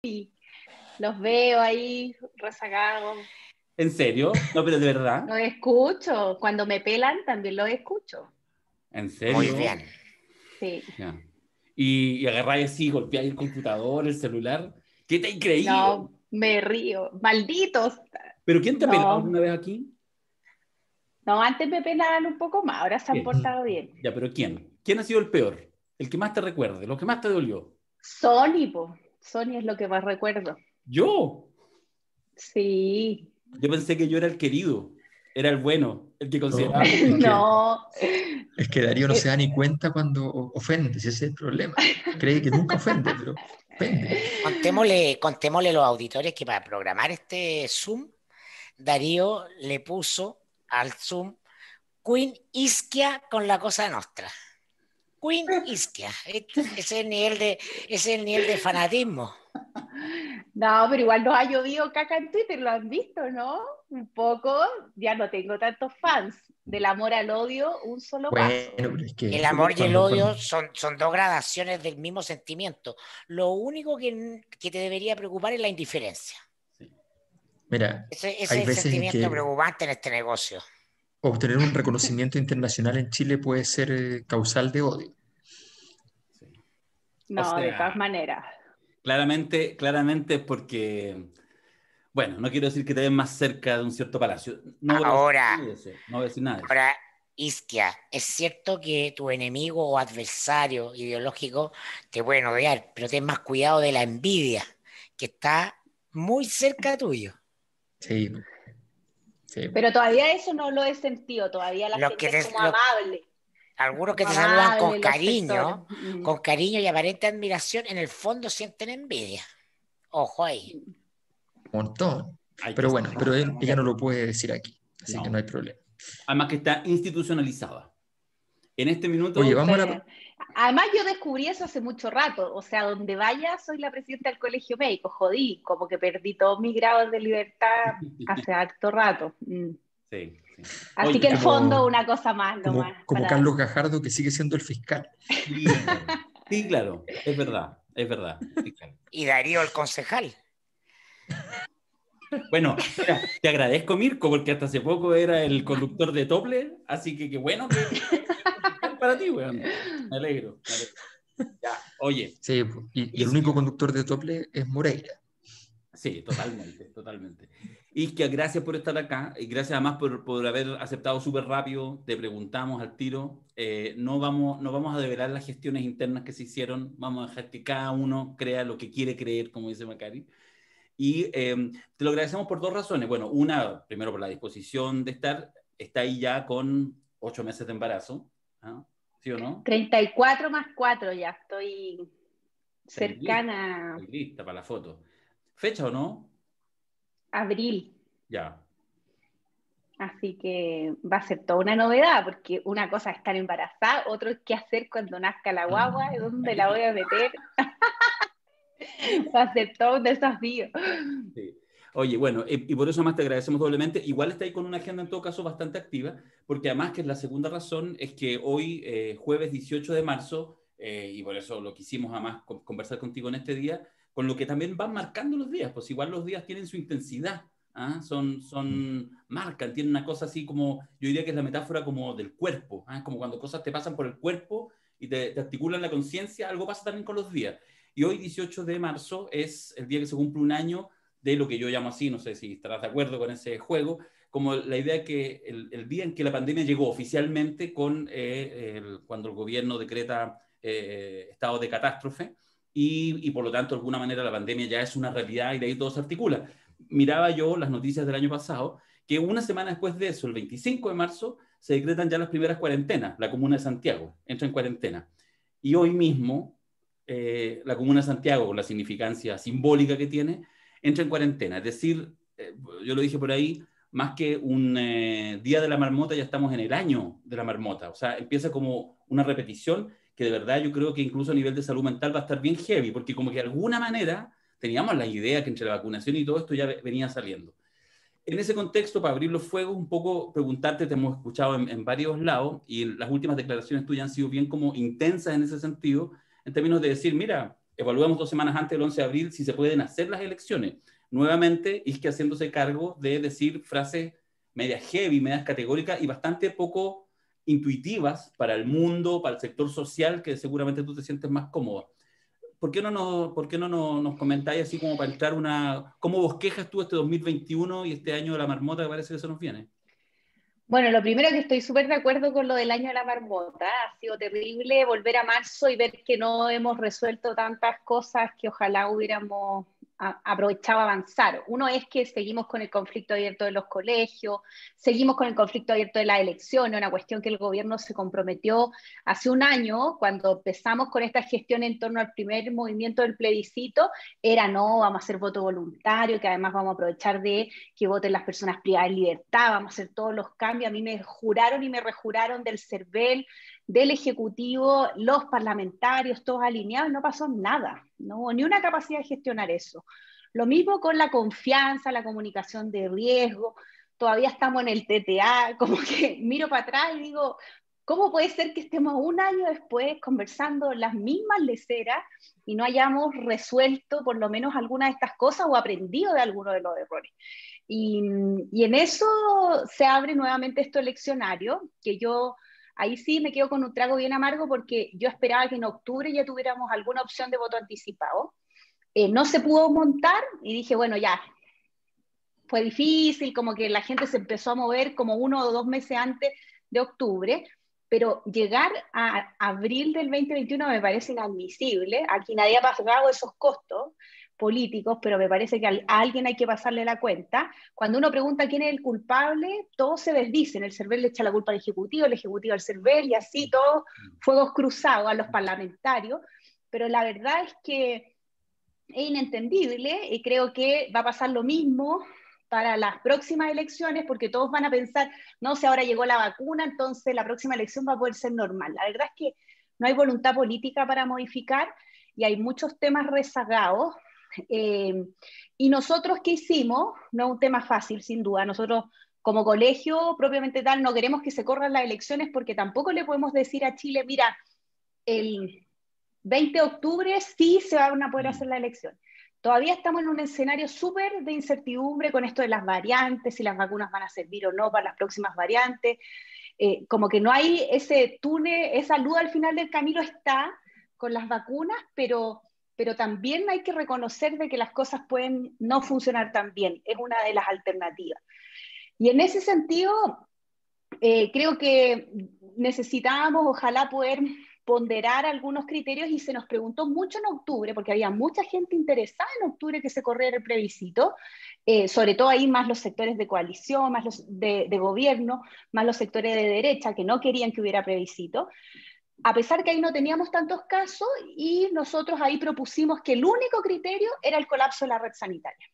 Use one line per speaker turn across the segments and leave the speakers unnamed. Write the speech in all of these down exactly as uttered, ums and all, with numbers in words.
Los veo ahí rezagados.
¿En serio? No, pero de verdad.
Los escucho. Cuando me pelan, también los escucho.
¿En serio?
Muy bien.
Sí.
Ya. Y, y agarráis así, golpeáis el computador, el celular. ¿Qué te increíble?
No, me río. Malditos.
¿Pero quién te ha
No.
pelado alguna vez aquí?
No, antes me pelaban un poco más, ahora se han
¿Quién?
portado bien.
Ya, pero ¿quién? ¿Quién ha sido el peor? El que más te recuerde, lo que más te dolió.
Sony, po. Sony es lo que más recuerdo.
¿Yo?
Sí.
Yo pensé que yo era el querido, era el bueno, el que consideraba.
No, es que-
No.
Es que Darío no
Eh,
se da ni cuenta cuando o- ofende, ese es el problema. Cree que nunca ofende, pero ofende.
Contémosle, contémosle a los auditores que para programar este Zoom, Darío le puso al Zoom Queen Ischia con la cosa nostra. Queen Ischia. Este- Ese es el nivel de, ese es el nivel de fanatismo.
No, pero igual nos ha llovido caca en Twitter, lo han visto, ¿no? Un poco, ya no tengo tantos fans. Del amor al odio, un solo
Bueno,
paso.
pero es que
El amor y el
cuando-
odio
cuando-
son, son dos gradaciones del mismo sentimiento. Lo único que, que te debería preocupar es la indiferencia.
mira,
Ese, ese
hay
es el
veces en
sentimiento
que
preocupante en este negocio.
obtener un reconocimiento internacional en Chile puede ser eh, causal de odio.
Sí.
No,
O sea,
de todas maneras.
Claramente, claramente porque, bueno, no quiero decir que te ven más cerca de un cierto palacio. No voy a decir
Ahora,
nada de eso, no voy a decir nada de eso.
ahora, Isquia, es cierto que tu enemigo o adversario ideológico te pueden odiar, pero ten más cuidado de la envidia, que está muy cerca tuyo.
Sí, sí.
Pero todavía eso no lo he sentido, todavía la
Lo
gente
que te-
es como
lo-
amable.
Algunos que te
Como
saludan con
amable, los
cariño,
sectores. Mm.
con cariño y aparente admiración, en el fondo sienten envidia. Ojo ahí.
Montón.
Hay
Pero
que-
bueno, pero él- ella no lo puede decir aquí, así
No.
que no hay problema.
Además que está institucionalizada. En este minuto,
Oye, vamos a
Sí.
la...
Además, yo descubrí eso hace mucho rato. O sea, donde vaya, soy la presidenta del colegio médico. Jodí, como que perdí todos mis grados de libertad hace harto rato. Mm.
sí, sí.
Así
Oye,
que el
como-
fondo, una cosa más
Como,
nomás.
como
para-
Carlos Gajardo, que sigue siendo el fiscal.
Sí, sí, claro, es verdad, es verdad. Sí, claro.
Y Darío, el concejal.
Bueno, mira, te agradezco, Mirko, porque hasta hace poco era el conductor de Tople, así que qué bueno que para ti, weón. Me alegro, me alegro. Ya, oye,
Sí, y, y el único conductor de Tople es Moreira.
sí, totalmente, totalmente. Isquia, gracias por estar acá y gracias además por, por haber aceptado súper rápido. Te preguntamos al tiro. Eh, no, vamos, no vamos a develar las gestiones internas que se hicieron. Vamos a dejar que cada uno crea lo que quiere creer, como dice Macari. Y eh, te lo agradecemos por dos razones. Bueno, una, primero por la disposición de estar. Está ahí ya con ocho meses de embarazo. ¿Ah? ¿Sí o no?
treinta y cuatro más cuatro ya, estoy
Está
cercana
lista, lista para la foto. ¿Fecha o no?
a abril.
Ya.
Así que va a ser toda una novedad, porque una cosa es estar embarazada, otro es qué hacer cuando nazca la guagua, ¿dónde la voy a meter? Va a ser todo un desafío.
Sí. Oye, bueno, eh, y por eso más te agradecemos doblemente. Igual está ahí con una agenda en todo caso bastante activa, porque además que la segunda razón es que hoy, eh, jueves dieciocho de marzo, eh, y por eso lo quisimos además con- conversar contigo en este día, con lo que también van marcando los días, pues igual los días tienen su intensidad, ¿ah? Son, son, marcan, tienen una cosa así como, yo diría que es la metáfora como del cuerpo, ¿ah? Como cuando cosas te pasan por el cuerpo y te, te articulan la conciencia, algo pasa también con los días. Y hoy, dieciocho de marzo, es el día que se cumple un año de lo que yo llamo así, no sé si estarás de acuerdo con ese juego, como la idea que el, el día en que la pandemia llegó oficialmente con eh, el, cuando el gobierno decreta eh, estado de catástrofe y, y por lo tanto de alguna manera la pandemia ya es una realidad y de ahí todo se articula. Miraba yo las noticias del año pasado que una semana después de eso, el veinticinco de marzo, se decretan ya las primeras cuarentenas, la comuna de Santiago entra en cuarentena. Y hoy mismo eh, la comuna de Santiago, con la significancia simbólica que tiene, entra en cuarentena. Es decir, eh, yo lo dije por ahí, más que un eh, día de la marmota, ya estamos en el año de la marmota. O sea, empieza como una repetición que de verdad yo creo que incluso a nivel de salud mental va a estar bien heavy, porque como que de alguna manera teníamos la idea que entre la vacunación y todo esto ya venía saliendo. En ese contexto, para abrir los fuegos, un poco preguntarte, te hemos escuchado en, en varios lados y las últimas declaraciones tuyas han sido bien como intensas en ese sentido, en términos de decir, mira, evaluamos dos semanas antes del once de abril si se pueden hacer las elecciones. Nuevamente, Isquia haciéndose cargo de decir frases medias heavy, medias categóricas y bastante poco intuitivas para el mundo, para el sector social, que seguramente tú te sientes más cómoda. ¿Por qué no nos, por qué no nos, nos comentáis así como para entrar una... ¿Cómo bosquejas tú este dos mil veintiuno y este año de la marmota que parece que se nos viene?
Bueno, lo primero que estoy súper de acuerdo con lo del año de la marmota. Ha sido terrible volver a marzo y ver que no hemos resuelto tantas cosas que ojalá hubiéramos a, aprovechado a avanzar. Uno es que seguimos con el conflicto abierto de los colegios, seguimos con el conflicto abierto de las elecciones, una cuestión que el gobierno se comprometió hace un año, cuando empezamos con esta gestión en torno al primer movimiento del plebiscito, era no, vamos a hacer voto voluntario, que además vamos a aprovechar de que voten las personas privadas de libertad, vamos a hacer todos los cambios. A mí me juraron y me rejuraron del CERVEL, del Ejecutivo, los parlamentarios, todos alineados, no pasó nada, no hubo ni una capacidad de gestionar eso. Lo mismo con la confianza, la comunicación de riesgo, todavía estamos en el T T A, como que miro para atrás y digo, ¿cómo puede ser que estemos un año después conversando las mismas leceras y no hayamos resuelto por lo menos alguna de estas cosas o aprendido de alguno de los errores? Y, y en eso se abre nuevamente esto eleccionario, que yo ahí sí me quedo con un trago bien amargo porque yo esperaba que en octubre ya tuviéramos alguna opción de voto anticipado. Eh, no se pudo montar y dije, bueno, ya, fue difícil, como que la gente se empezó a mover como uno o dos meses antes de octubre, pero llegar a abril del veinte veintiuno me parece inadmisible. Aquí nadie ha pagado esos costos políticos, pero me parece que a alguien hay que pasarle la cuenta. Cuando uno pregunta quién es el culpable, todos se desdicen. El CERVEL le echa la culpa al Ejecutivo, el Ejecutivo al CERVEL, y así todos fuegos cruzados a los parlamentarios. Pero la verdad es que es inentendible y creo que va a pasar lo mismo para las próximas elecciones, porque todos van a pensar, no sé, ahora llegó la vacuna, entonces la próxima elección va a poder ser normal. La verdad es que no hay voluntad política para modificar y hay muchos temas rezagados. Eh, y nosotros, ¿qué hicimos? No es un tema fácil, sin duda. Nosotros, como colegio propiamente tal, no queremos que se corran las elecciones porque tampoco le podemos decir a Chile, mira, el veinte de octubre sí se van a poder hacer la elección. Todavía estamos en un escenario súper de incertidumbre con esto de las variantes, si las vacunas van a servir o no para las próximas variantes. Eh, como que no hay ese túnel, esa luz al final del camino está con las vacunas, pero, pero también hay que reconocer de que las cosas pueden no funcionar tan bien. Es una de las alternativas. Y en ese sentido, eh, creo que necesitábamos, ojalá, poder ponderar algunos criterios y se nos preguntó mucho en octubre, porque había mucha gente interesada en octubre que se corriera el plebiscito, eh, sobre todo ahí más los sectores de coalición, más los de, de gobierno, más los sectores de derecha que no querían que hubiera plebiscito, a pesar que ahí no teníamos tantos casos y nosotros ahí propusimos que el único criterio era el colapso de la red sanitaria.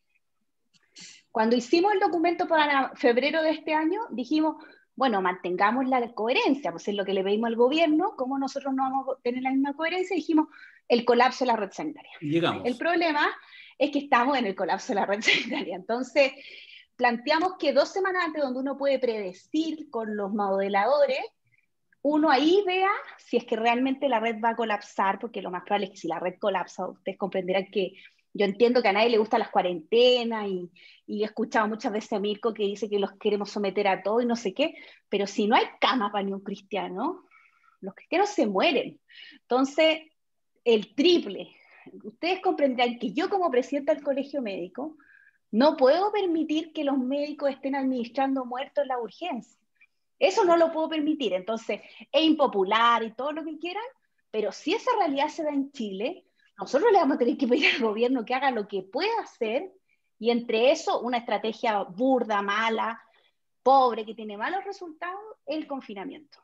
Cuando hicimos el documento para febrero de este año, dijimos, bueno, mantengamos la coherencia, pues es lo que le pedimos al gobierno, ¿cómo nosotros no vamos a tener la misma coherencia? Dijimos, el colapso de la red sanitaria.
Llegamos.
El problema es que estamos en el colapso de la red sanitaria. Entonces, planteamos que dos semanas antes, donde uno puede predecir con los modeladores, uno ahí vea si es que realmente la red va a colapsar, porque lo más probable es que si la red colapsa, ustedes comprenderán que yo entiendo que a nadie le gustan las cuarentenas y, y he escuchado muchas veces a Mirko que dice que los queremos someter a todo y no sé qué, pero si no hay cama para ni un cristiano, los cristianos se mueren. Entonces, el triple. Ustedes comprenderán que yo como presidenta del colegio médico no puedo permitir que los médicos estén administrando muertos en la urgencia. Eso no lo puedo permitir. Entonces, es impopular y todo lo que quieran, pero si esa realidad se da en Chile, nosotros le vamos a tener que pedir al gobierno que haga lo que pueda hacer, y entre eso, una estrategia burda, mala, pobre, que tiene malos resultados, el confinamiento.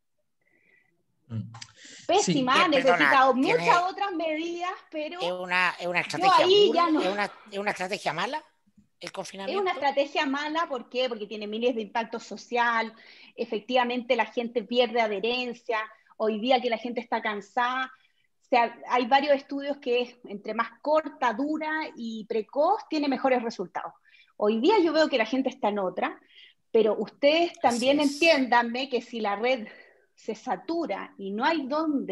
Pésima,
sí,
ha necesitado
perdona,
muchas
tiene,
otras medidas, pero
¿es una, es una estrategia
ahí
burda,
ya no.
¿es, una, ¿es una estrategia mala el
Es
confinamiento?
una estrategia mala, ¿por qué? Porque tiene miles de impactos social, efectivamente la gente pierde adherencia, hoy día que la gente está cansada. O sea, hay varios estudios que entre más corta, dura y precoz tiene mejores resultados. Hoy día yo veo que la gente está en otra, pero ustedes también entiéndanme que si la red se satura y no hay dónde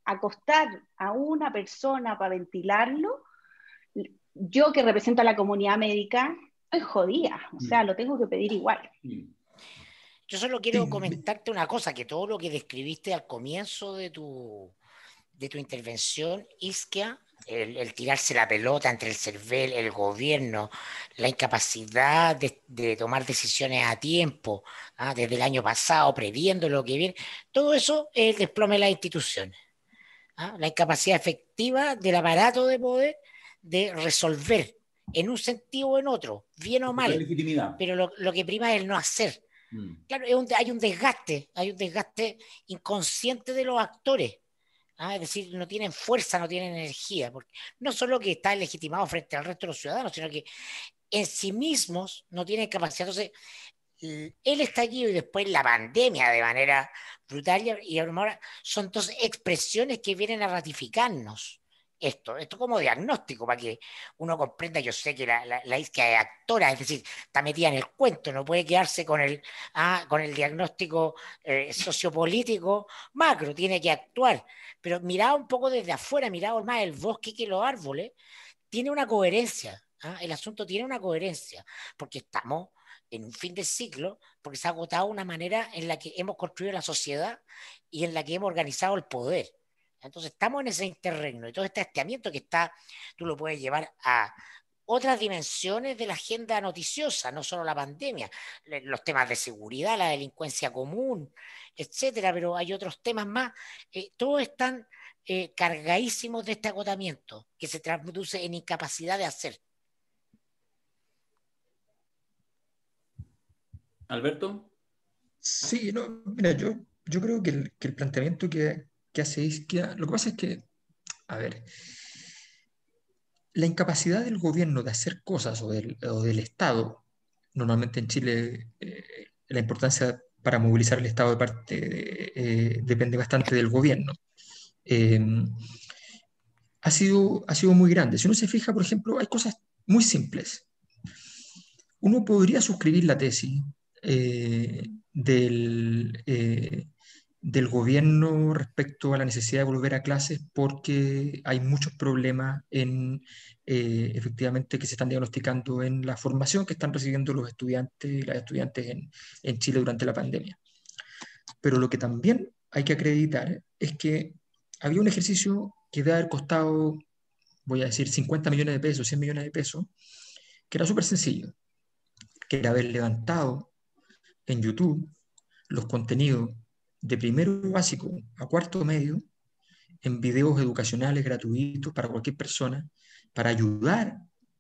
acostar a una persona para ventilarlo, yo que represento a la comunidad médica, estoy jodida, o sea, lo tengo que pedir igual.
Yo solo quiero comentarte una cosa, que todo lo que describiste al comienzo de tu, de tu intervención, Isquia, el, el tirarse la pelota entre el CERVEL, el gobierno, la incapacidad de, de tomar decisiones a tiempo, ¿ah? Desde el año pasado, previendo lo que viene, todo eso es el desplome de las instituciones, ¿ah? La incapacidad efectiva del aparato de poder de resolver en un sentido o en otro, bien o mal,
legitimidad.
Pero lo, lo que prima es el no hacer. Mm. Claro, es un, hay un desgaste, hay un desgaste inconsciente de los actores. ¿Ah? Es decir, no tienen fuerza, no tienen energía, porque no solo que está legitimado frente al resto de los ciudadanos, sino que en sí mismos no tienen capacidad. Entonces, el estallido y después la pandemia de manera brutal, y ahora son dos expresiones que vienen a ratificarnos esto, esto como diagnóstico, para que uno comprenda. Yo sé que la, la, la Isquia es actora, es decir, está metida en el cuento, no puede quedarse con el, ah, con el diagnóstico eh, sociopolítico macro, tiene que actuar, pero mirado un poco desde afuera, mirado más el bosque que los árboles, tiene una coherencia, ¿ah? El asunto tiene una coherencia, porque estamos en un fin de ciclo, porque se ha agotado una manera en la que hemos construido la sociedad y en la que hemos organizado el poder. Entonces estamos en ese interregno y todo este hasteamiento que está, tú lo puedes llevar a otras dimensiones de la agenda noticiosa, no solo la pandemia, los temas de seguridad, la delincuencia común, etcétera, pero hay otros temas más. Eh, todos están eh, cargadísimos de este agotamiento que se traduce en incapacidad de hacer.
¿Alberto?
Sí, no, mira, yo, yo creo que el, que el planteamiento que, que hace Isquia, lo que pasa es que, a ver, la incapacidad del gobierno de hacer cosas o del, o del Estado, normalmente en Chile eh, la importancia para movilizar el Estado de parte de, eh, depende bastante del gobierno, eh, ha sido, ha sido muy grande. Si uno se fija, por ejemplo, hay cosas muy simples. Uno podría suscribir la tesis eh, del, eh, del gobierno respecto a la necesidad de volver a clases porque hay muchos problemas en, eh, efectivamente, que se están diagnosticando en la formación que están recibiendo los estudiantes y las estudiantes en, en Chile durante la pandemia. Pero lo que también hay que acreditar es que había un ejercicio que debe haber costado, voy a decir, cincuenta millones de pesos, cien millones de pesos, que era súper sencillo, que era haber levantado en YouTube los contenidos de primero básico a cuarto medio en videos educacionales gratuitos para cualquier persona, para ayudar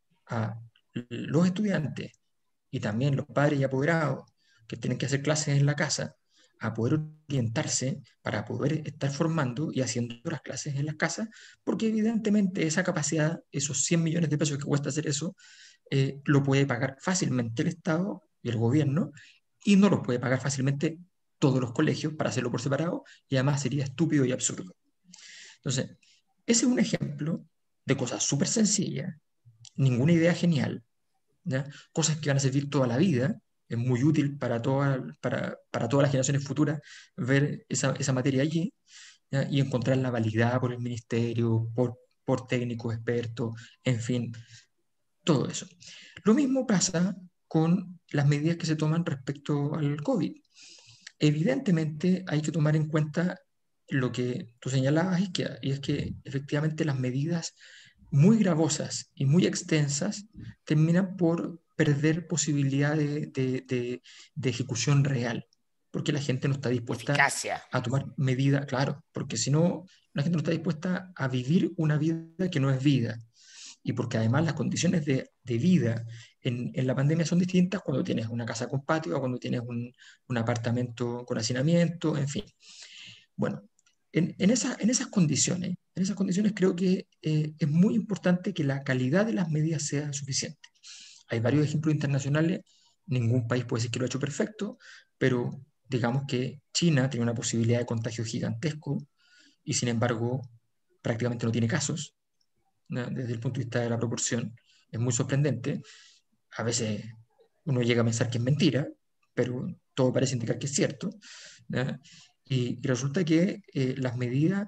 a los estudiantes y también los padres y apoderados que tienen que hacer clases en la casa a poder orientarse para poder estar formando y haciendo las clases en las casas, porque evidentemente esa capacidad, esos cien millones de pesos que cuesta hacer eso, eh, lo puede pagar fácilmente el Estado y el gobierno, y no lo puede pagar fácilmente todos los colegios para hacerlo por separado, y además sería estúpido y absurdo. Entonces, ese es un ejemplo de cosas súper sencillas, ninguna idea genial, ¿ya? Cosas que van a servir toda la vida. Es muy útil para, toda, para, para todas las generaciones futuras ver esa, esa materia allí, ¿ya? Y encontrarla validada por el ministerio, por, por técnicos expertos, en fin, todo eso. Lo mismo pasa con las medidas que se toman respecto al COVID. Evidentemente hay que tomar en cuenta lo que tú señalabas, Isquia, y es que efectivamente las medidas muy gravosas y muy extensas terminan por perder posibilidad de, de, de, de ejecución real, porque la gente no está dispuesta
Eficacia.
a tomar medidas, claro, porque si no, la gente no está dispuesta a vivir una vida que no es vida, y porque además las condiciones de, de vida en, en, la pandemia son distintas cuando tienes una casa con patio o cuando tienes un, un apartamento con hacinamiento, en fin. Bueno, en, en, esa, en, esas condiciones, en esas condiciones creo que eh, es muy importante que la calidad de las medidas sea suficiente. Hay varios ejemplos internacionales, ningún país puede decir que lo ha hecho perfecto, pero digamos que China tiene una posibilidad de contagio gigantesco y sin embargo prácticamente no tiene casos, ¿no? Desde el punto de vista de la proporción. Es muy sorprendente. A veces uno llega a pensar que es mentira, pero todo parece indicar que es cierto, ¿no? Y, y resulta que eh, las medidas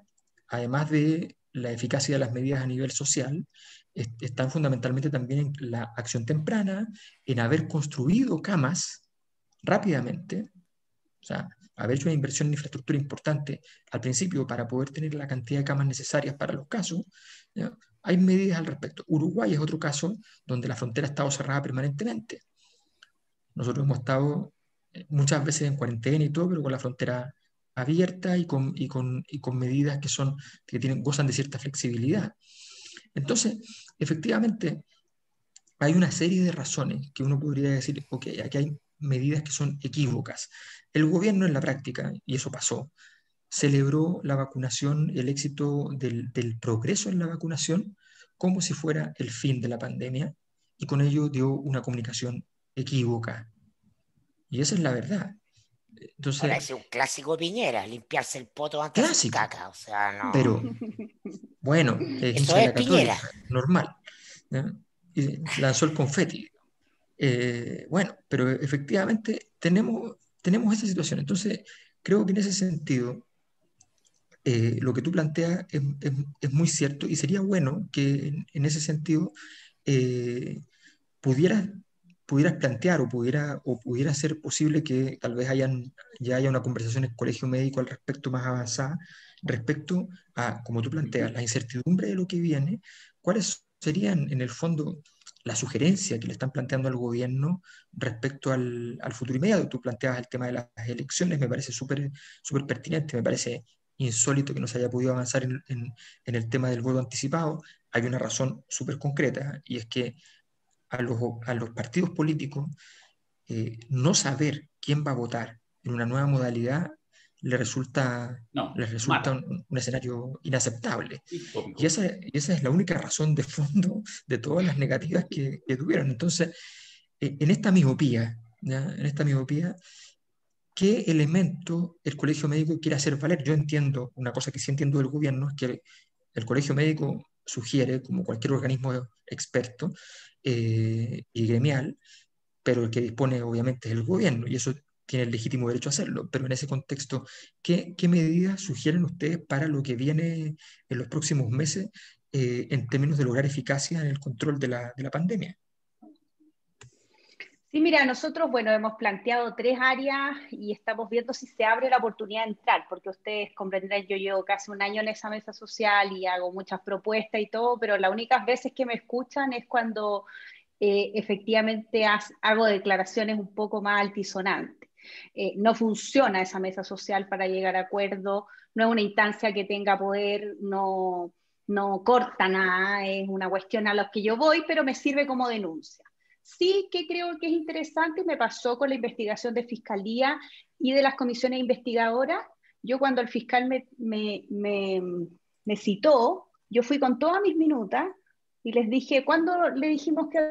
además de la eficacia de las medidas a nivel social, est están fundamentalmente también en la acción temprana, en haber construido camas rápidamente, o sea, haber hecho una inversión en infraestructura importante al principio para poder tener la cantidad de camas necesarias para los casos. ¿Ya? Hay medidas al respecto. Uruguay es otro caso donde la frontera ha estado cerrada permanentemente. Nosotros hemos estado muchas veces en cuarentena y todo, pero con la frontera abierta y con, y con, y con medidas que, son, que tienen, gozan de cierta flexibilidad. Entonces, efectivamente, hay una serie de razones que uno podría decir, ok, aquí hay medidas que son equívocas. El gobierno en la práctica, y eso pasó, celebró la vacunación, el éxito del, del progreso en la vacunación, como si fuera el fin de la pandemia, y con ello dio una comunicación equívoca. Y esa es la verdad. Entonces,
ahora es un clásico Piñera, limpiarse el poto antes de hacer
clásico,
caca. O sea, no.
pero bueno, es
Eso
hincha de
es
la
Piñera.
Católica, normal. ¿Ya? Y lanzó el confeti. Eh, bueno, pero efectivamente tenemos, tenemos esa situación. Entonces, creo que en ese sentido, eh, lo que tú planteas es, es, es muy cierto y sería bueno que en, en ese sentido eh, pudieras, pudieras plantear o pudiera, o pudiera ser posible que tal vez hayan, ya haya una conversación en el colegio médico al respecto más avanzada, respecto a, como tú planteas, la incertidumbre de lo que viene, cuáles serían en el fondo la sugerencia que le están planteando al gobierno respecto al, al futuro inmediato. Tú planteabas el tema de las elecciones, me parece súper súper pertinente, me parece insólito que no se haya podido avanzar en, en, en el tema del voto anticipado. Hay una razón súper concreta y es que a los, a los partidos políticos eh, no saber quién va a votar en una nueva modalidad le resulta,
No,
les resulta
mata.
un, un escenario inaceptable.
Distópico.
Y esa, y esa es la única razón de fondo de todas las negativas que, que tuvieron. Entonces, eh, en esta miopía, ¿ya? En esta miopía, ¿qué elemento el colegio médico quiere hacer valer? Yo entiendo, una cosa que sí entiendo del gobierno es que el colegio médico sugiere, como cualquier organismo experto eh, y gremial, pero el que dispone obviamente es el gobierno y eso tiene el legítimo derecho a hacerlo. Pero en ese contexto, ¿qué, qué medidas sugieren ustedes para lo que viene en los próximos meses eh, en términos de lograr eficacia en el control de la, de la pandemia?
Sí, mira, nosotros, bueno, hemos planteado tres áreas y estamos viendo si se abre la oportunidad de entrar, porque ustedes comprenderán, yo llevo casi un año en esa mesa social y hago muchas propuestas y todo, pero las únicas veces que me escuchan es cuando eh, efectivamente has, hago declaraciones un poco más altisonantes. Eh, no funciona esa mesa social para llegar a acuerdo, no es una instancia que tenga poder, no, no corta nada, es una cuestión a la que yo voy, pero me sirve como denuncia. Sí que creo que es interesante, me pasó con la investigación de Fiscalía y de las comisiones investigadoras. Yo cuando el fiscal me, me, me, me citó, yo fui con todas mis minutas y les dije, ¿cuándo le dijimos que...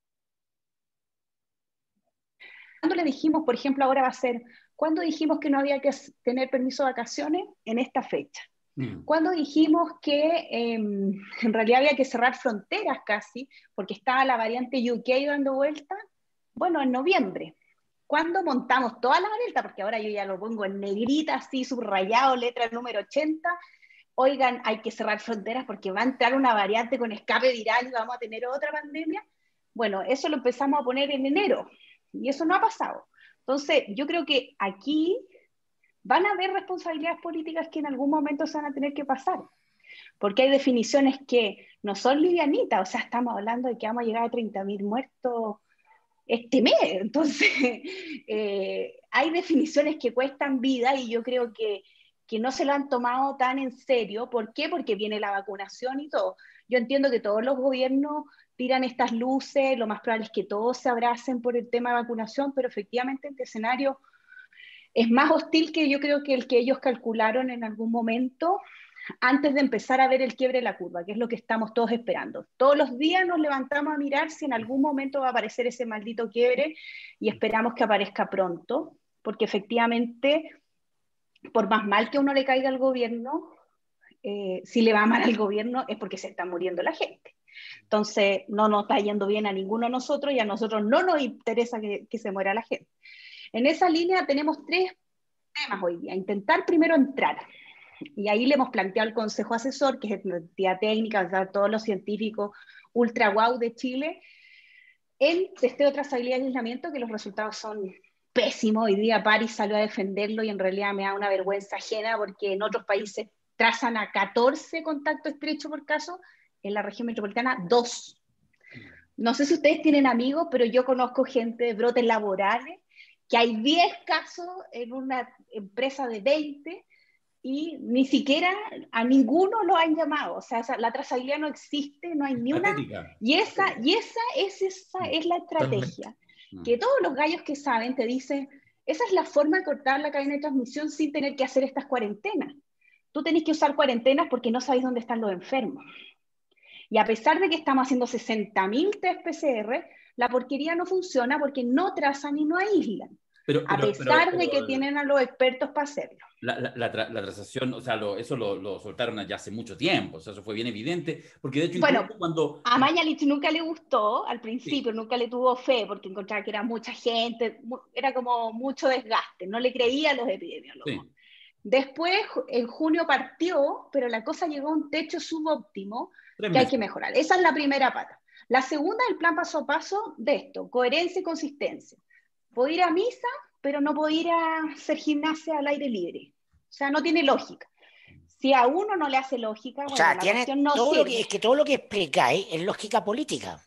¿Cuándo le dijimos, por ejemplo, ahora va a ser, ¿cuándo dijimos que no había que tener permiso de vacaciones? En esta fecha. Mm. ¿Cuándo dijimos que eh, en realidad había que cerrar fronteras casi, porque estaba la variante U K dando vuelta? Bueno, en noviembre. ¿Cuándo montamos todas las alertas? Porque ahora yo ya lo pongo en negrita, así, subrayado, letra número ochenta. Oigan, hay que cerrar fronteras porque va a entrar una variante con escape viral y vamos a tener otra pandemia. Bueno, eso lo empezamos a poner en enero y eso no ha pasado. Entonces, yo creo que aquí van a haber responsabilidades políticas que en algún momento se van a tener que pasar, porque hay definiciones que no son livianitas, o sea, estamos hablando de que vamos a llegar a treinta mil muertos este mes, entonces eh, hay definiciones que cuestan vida y yo creo que, que no se lo han tomado tan en serio. ¿Por qué? Porque viene la vacunación y todo. Yo entiendo que todos los gobiernos tiran estas luces, lo más probable es que todos se abracen por el tema de vacunación, pero efectivamente este escenario es más hostil que yo creo que el que ellos calcularon en algún momento antes de empezar a ver el quiebre de la curva, que es lo que estamos todos esperando. Todos los días nos levantamos a mirar si en algún momento va a aparecer ese maldito quiebre y esperamos que aparezca pronto, porque efectivamente, por más mal que uno le caiga al gobierno, eh, si le va mal al gobierno es porque se está muriendo la gente. Entonces, no nos está yendo bien a ninguno de nosotros y a nosotros no nos interesa que, que se muera la gente. En esa línea tenemos tres temas hoy día. Intentar primero entrar. Y ahí le hemos planteado al Consejo Asesor, que es la entidad técnica, o sea, todos los científicos ultra guau de Chile, el testeo de trazabilidad y aislamiento, que los resultados son pésimos. Hoy día París salió a defenderlo y en realidad me da una vergüenza ajena porque en otros países trazan a catorce contactos estrechos por caso, en la región metropolitana dos. No sé si ustedes tienen amigos, pero yo conozco gente de brotes laborales, que hay diez casos en una empresa de veinte y ni siquiera a ninguno lo han llamado. O sea, la trazabilidad no existe, no hay ni una. Y esa, y esa, es, esa es la estrategia. Que todos los gallos que saben te dicen, esa es la forma de cortar la cadena de transmisión sin tener que hacer estas cuarentenas. Tú tenés que usar cuarentenas porque no sabes dónde están los enfermos. Y a pesar de que estamos haciendo sesenta mil test P C R, la porquería no funciona porque no trazan y no aíslan. Pero, pero, a pesar pero, pero, de que tienen a los expertos para hacerlo.
La, la, la, la trazación, o sea, lo, eso lo, lo soltaron ya hace mucho tiempo, o sea, eso fue bien evidente, porque de hecho
bueno,
cuando...
a Mañalich nunca le gustó, al principio sí. Nunca le tuvo fe, porque encontraba que era mucha gente, era como mucho desgaste, no le creía a los epidemiólogos. Sí. Después, en junio partió, pero la cosa llegó a un techo subóptimo Tres que meses. Hay que mejorar. Esa es la primera pata. La segunda es el plan paso a paso de esto, coherencia y consistencia. Puedo ir a misa, pero no puedo ir a hacer gimnasia al aire libre. O sea, no tiene lógica. Si a uno no le hace lógica,
o
bueno,
sea,
la
tiene
cuestión no
todo
sirve.
Lo que, es que todo lo que explicáis es lógica política.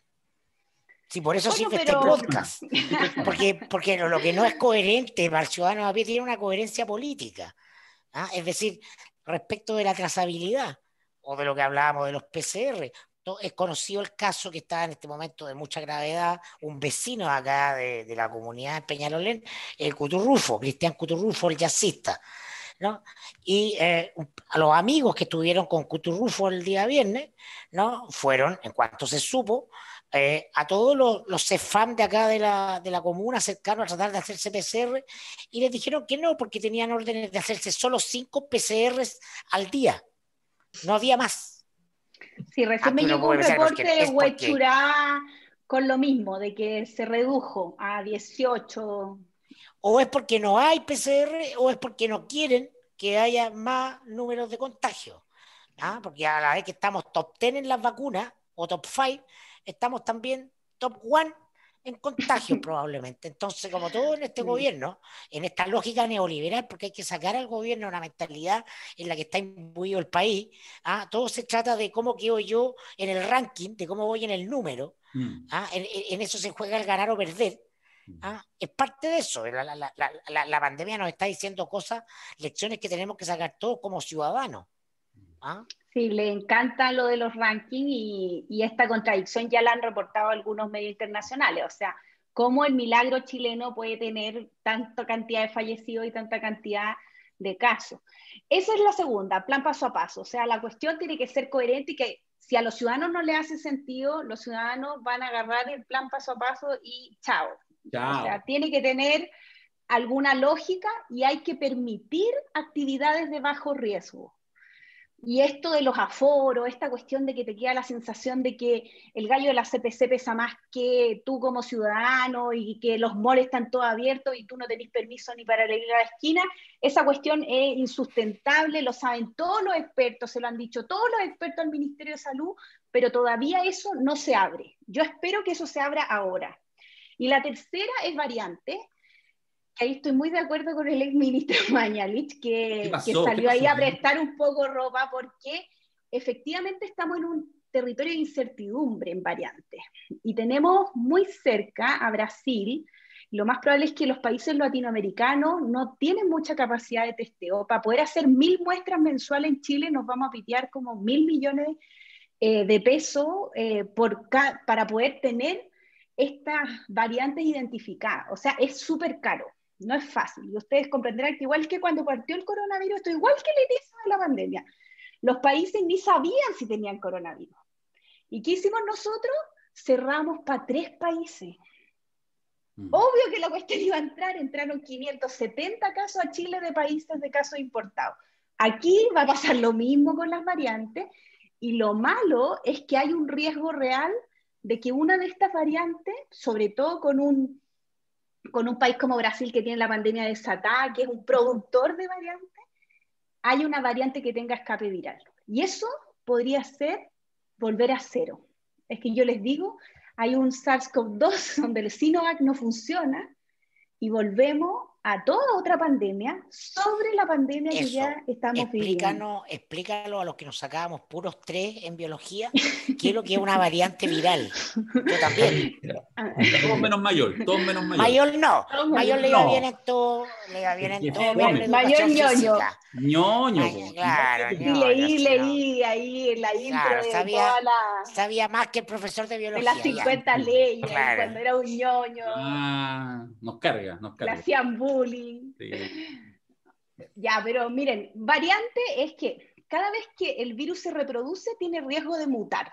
Sí, por eso
bueno,
sirve
pero...
este podcast. Porque, porque lo que no es coherente para el ciudadano a pie tiene una coherencia política. ¿Ah? Es decir, respecto de la trazabilidad o de lo que hablábamos de los P C R, es conocido el caso que está en este momento de mucha gravedad, un vecino acá de, de la comunidad de Peñalolén, el Cuturrufo, Cristian Cuturrufo, el jazzista, ¿no? Y eh, a los amigos que estuvieron con Cuturrufo el día viernes, ¿no? Fueron, en cuanto se supo, eh, a todos los, los CEFAM de acá de la, de la comuna cercanos a tratar de hacerse P C R y les dijeron que no, porque tenían órdenes de hacerse solo cinco P C Rs al día, no había más.
Sí, recién ah, me llegó un reporte de Huechurá con lo mismo, de que se redujo a dieciocho.
O es porque no hay P C R o es porque no quieren que haya más números de contagio. ¿Ah? Porque a la vez que estamos top diez en las vacunas o top cinco, estamos también top uno en contagios probablemente. Entonces, como todo en este sí. gobierno, en esta lógica neoliberal, porque hay que sacar al gobierno una mentalidad en la que está imbuido el país, ¿ah? Todo se trata de cómo quedo yo en el ranking, de cómo voy en el número, mm. ¿ah? en, en eso se juega el ganar o perder. ¿Ah? Es parte de eso. La, la, la, la, la pandemia nos está diciendo cosas, lecciones que tenemos que sacar todos como ciudadanos. ¿Ah?
Sí, le encanta lo de los rankings y, y esta contradicción ya la han reportado algunos medios internacionales. O sea, cómo el milagro chileno puede tener tanta cantidad de fallecidos y tanta cantidad de casos. Esa es la segunda, plan paso a paso. O sea, la cuestión tiene que ser coherente y que si a los ciudadanos no les hace sentido, los ciudadanos van a agarrar el plan paso a paso y chao.
Chao.
O sea, tiene que tener alguna lógica y hay que permitir actividades de bajo riesgo. Y esto de los aforos, esta cuestión de que te queda la sensación de que el gallo de la C P C pesa más que tú como ciudadano y que los malls están todos abiertos y tú no tenés permiso ni para ir a la esquina, esa cuestión es insustentable, lo saben todos los expertos, se lo han dicho todos los expertos del Ministerio de Salud, pero todavía eso no se abre. Yo espero que eso se abra ahora. Y la tercera es variante. Ahí estoy muy de acuerdo con el exministro Mañalich, que, que salió ahí a prestar un poco ropa, porque efectivamente estamos en un territorio de incertidumbre en variantes. Y tenemos muy cerca a Brasil. Lo más probable es que los países latinoamericanos no tienen mucha capacidad de testeo. Para poder hacer mil muestras mensuales en Chile nos vamos a pitear como mil millones eh, de pesos eh, por para poder tener estas variantes identificadas. O sea, es súper caro. No es fácil, y ustedes comprenderán que igual que cuando partió el coronavirus, esto igual que el inicio de la pandemia, los países ni sabían si tenían coronavirus. ¿Y qué hicimos nosotros? Cerramos para tres países. Mm. Obvio que la cuestión iba a entrar, entraron quinientos setenta casos a Chile de países de casos importados. Aquí va a pasar lo mismo con las variantes, y lo malo es que hay un riesgo real de que una de estas variantes, sobre todo con un con un país como Brasil que tiene la pandemia desatada, que es un productor de variantes, hay una variante que tenga escape viral. Y eso podría ser volver a cero. Es que yo les digo, hay un SARS-CoV dos donde el Sinovac no funciona y volvemos a toda otra pandemia sobre la pandemia
Eso,
que ya estamos viviendo.
Explícalo a los que nos sacábamos puros tres en biología, qué es lo que es una variante viral. Yo también.
Todos menos mayor, todos menos mayor.
Mayor no,
Todos
mayor
menos.
le iba
No.
bien en todo, le iba bien en todo,
Fome.
menos en
Mayor
educación
ñoño.
física.
ñoño.
Ay,
po.
claro,
Sí,
ñoño,
leí,
sí,
leí ahí en la intro
Claro,
de
sabía,
toda la,
sabía más que el profesor de
de
biología.
las cincuenta
ya.
leyes,
Claro.
cuando era un ñoño,
Ah, nos carga, nos
le
carga.
hacían bullying.
Sí.
Ya, pero miren, variante es que cada vez que el virus se reproduce tiene riesgo de mutar.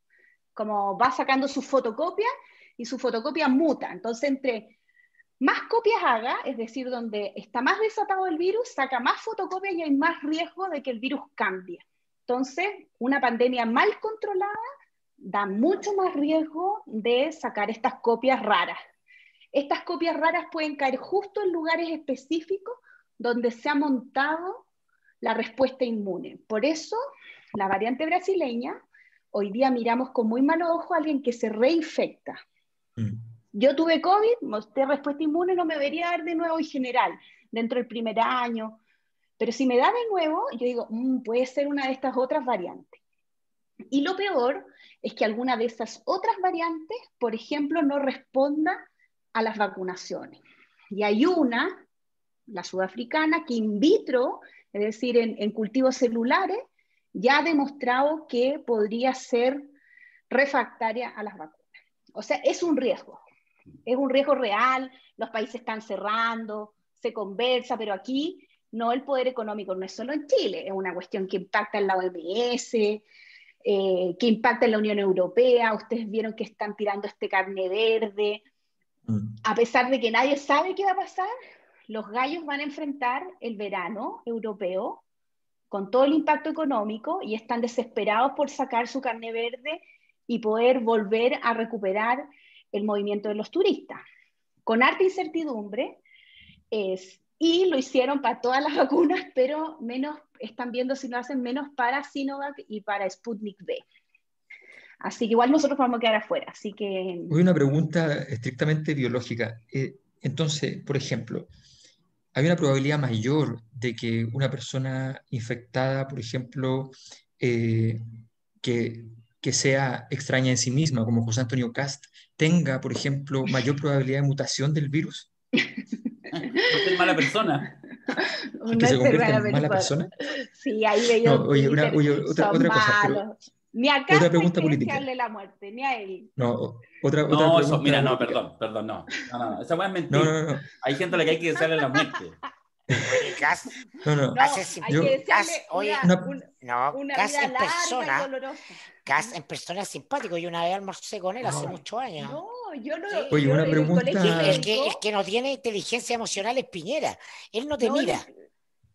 Como va sacando su fotocopia y su fotocopia muta. Entonces, entre más copias haga, es decir, donde está más desatado el virus, saca más fotocopias y hay más riesgo de que el virus cambie. Entonces, una pandemia mal controlada da mucho más riesgo de sacar estas copias raras. Estas copias raras pueden caer justo en lugares específicos donde se ha montado la respuesta inmune. Por eso, la variante brasileña, hoy día miramos con muy malos ojos a alguien que se reinfecta. Mm. Yo tuve COVID, mostré respuesta inmune, no me debería dar de nuevo en general, dentro del primer año. Pero si me da de nuevo, yo digo, mmm, puede ser una de estas otras variantes. Y lo peor es que alguna de esas otras variantes, por ejemplo, no responda a las vacunaciones. Y hay una, la sudafricana, que in vitro, es decir, en, en cultivos celulares, ya ha demostrado que podría ser refractaria a las vacunas. O sea, es un riesgo. Es un riesgo real, los países están cerrando, se conversa, pero aquí no, el poder económico no es solo en Chile, es una cuestión que impacta en la O M S, eh, que impacta en la Unión Europea. Ustedes vieron que están tirando este carne verde. Mm. A pesar de que nadie sabe qué va a pasar, los gallos van a enfrentar el verano europeo con todo el impacto económico y están desesperados por sacar su carne verde y poder volver a recuperar el movimiento de los turistas. Con harta incertidumbre, es, y lo hicieron para todas las vacunas, pero menos, están viendo si lo hacen menos para Sinovac y para Sputnik V. Así que igual nosotros vamos a quedar afuera. Así que...
Hoy una pregunta estrictamente biológica. Eh, entonces, por ejemplo, ¿hay una probabilidad mayor de que una persona infectada, por ejemplo, eh, que, que sea extraña en sí misma, como José Antonio Kast, tenga, por ejemplo, mayor probabilidad de mutación del virus?
Por ser mala persona.
¿Que no se convierta en mala persona?
Sí, ahí veía
no, oye, una, oye, otra, otra cosa. Pero,
ni acá
otra pregunta
hay que
política.
desearle la muerte, ni a él.
No, otra,
no,
otra pregunta
eso, mira,
política.
no, perdón, perdón, no. No, no, no. Esa weá es mentira.
No, no, no.
Hay gente a la que hay que desearle la muerte.
Oye, Gas,
no, no.
no hay
yo,
que desearle
Gas, oye,
una,
una,
una,
no,
una
Gas
vida
en
larga
persona,
y dolorosa.
Gas en persona es simpático. Yo una vez almorcé con él
no.
hace muchos años.
No, yo no.
Sí.
Oye,
yo
una pregunta.
El,
el, el, que, el que no tiene inteligencia emocional es Piñera. Él no te
no,
mira.
Le...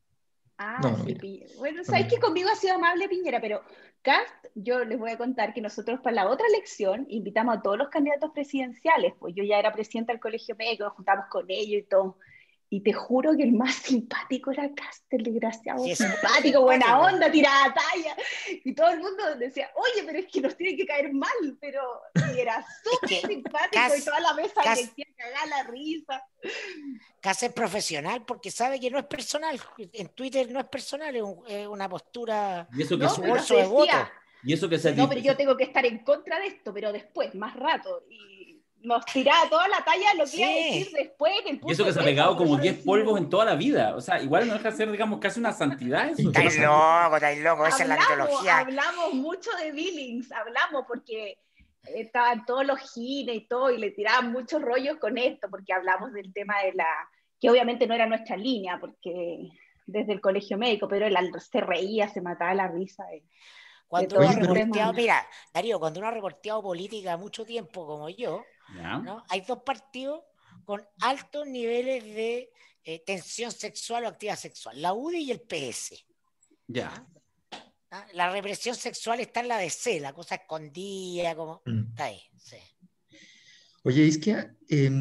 Ah,
no, no,
sí,
mira.
Piñera. Bueno, sabes no, que conmigo ha sido amable Piñera, pero Kast, yo les voy a contar que nosotros para la otra elección invitamos a todos los candidatos presidenciales, pues yo ya era presidenta del colegio médico, nos juntamos con ellos y todo, y te juro que el más simpático era Kast, el desgraciado, sí, simpático, simpático, buena onda, tirada talla, y todo el mundo decía, oye, pero es que nos tiene que caer mal, pero y era súper es que simpático, Kast, y toda la mesa Kast, le decía cagar la risa.
Kast es profesional porque sabe que no es personal, en Twitter no es personal, es, un, es una postura
¿Y eso que
de
no,
su bolso de voto.
Y eso que se
no, pero yo tengo que estar en contra de esto, pero después, más rato, y nos tiraba toda la talla lo que sí. iba a decir después. El
y eso que se ha pegado como diez polvos en toda la vida, o sea, igual no deja de ser, digamos, casi una santidad eso.
Estáis loco, estáis loco, esa
hablamos,
es la mitología.
Hablamos mucho de Billings, hablamos porque estaban todos los gines y todo, y le tiraban muchos rollos con esto, porque hablamos del tema de la, que obviamente no era nuestra línea, porque desde el colegio médico, pero él se reía, se mataba la risa. De,
Cuando uno ha reporteado, mira, Darío, cuando uno ha reporteado política mucho tiempo como yo, ¿no? Hay dos partidos con altos niveles de eh, tensión sexual o actividad sexual, la U D I y el P S.
Ya.
¿Ah? La represión sexual está en la D C, la cosa escondida, como mm. está ahí. Sí.
Oye, Isquia, eh,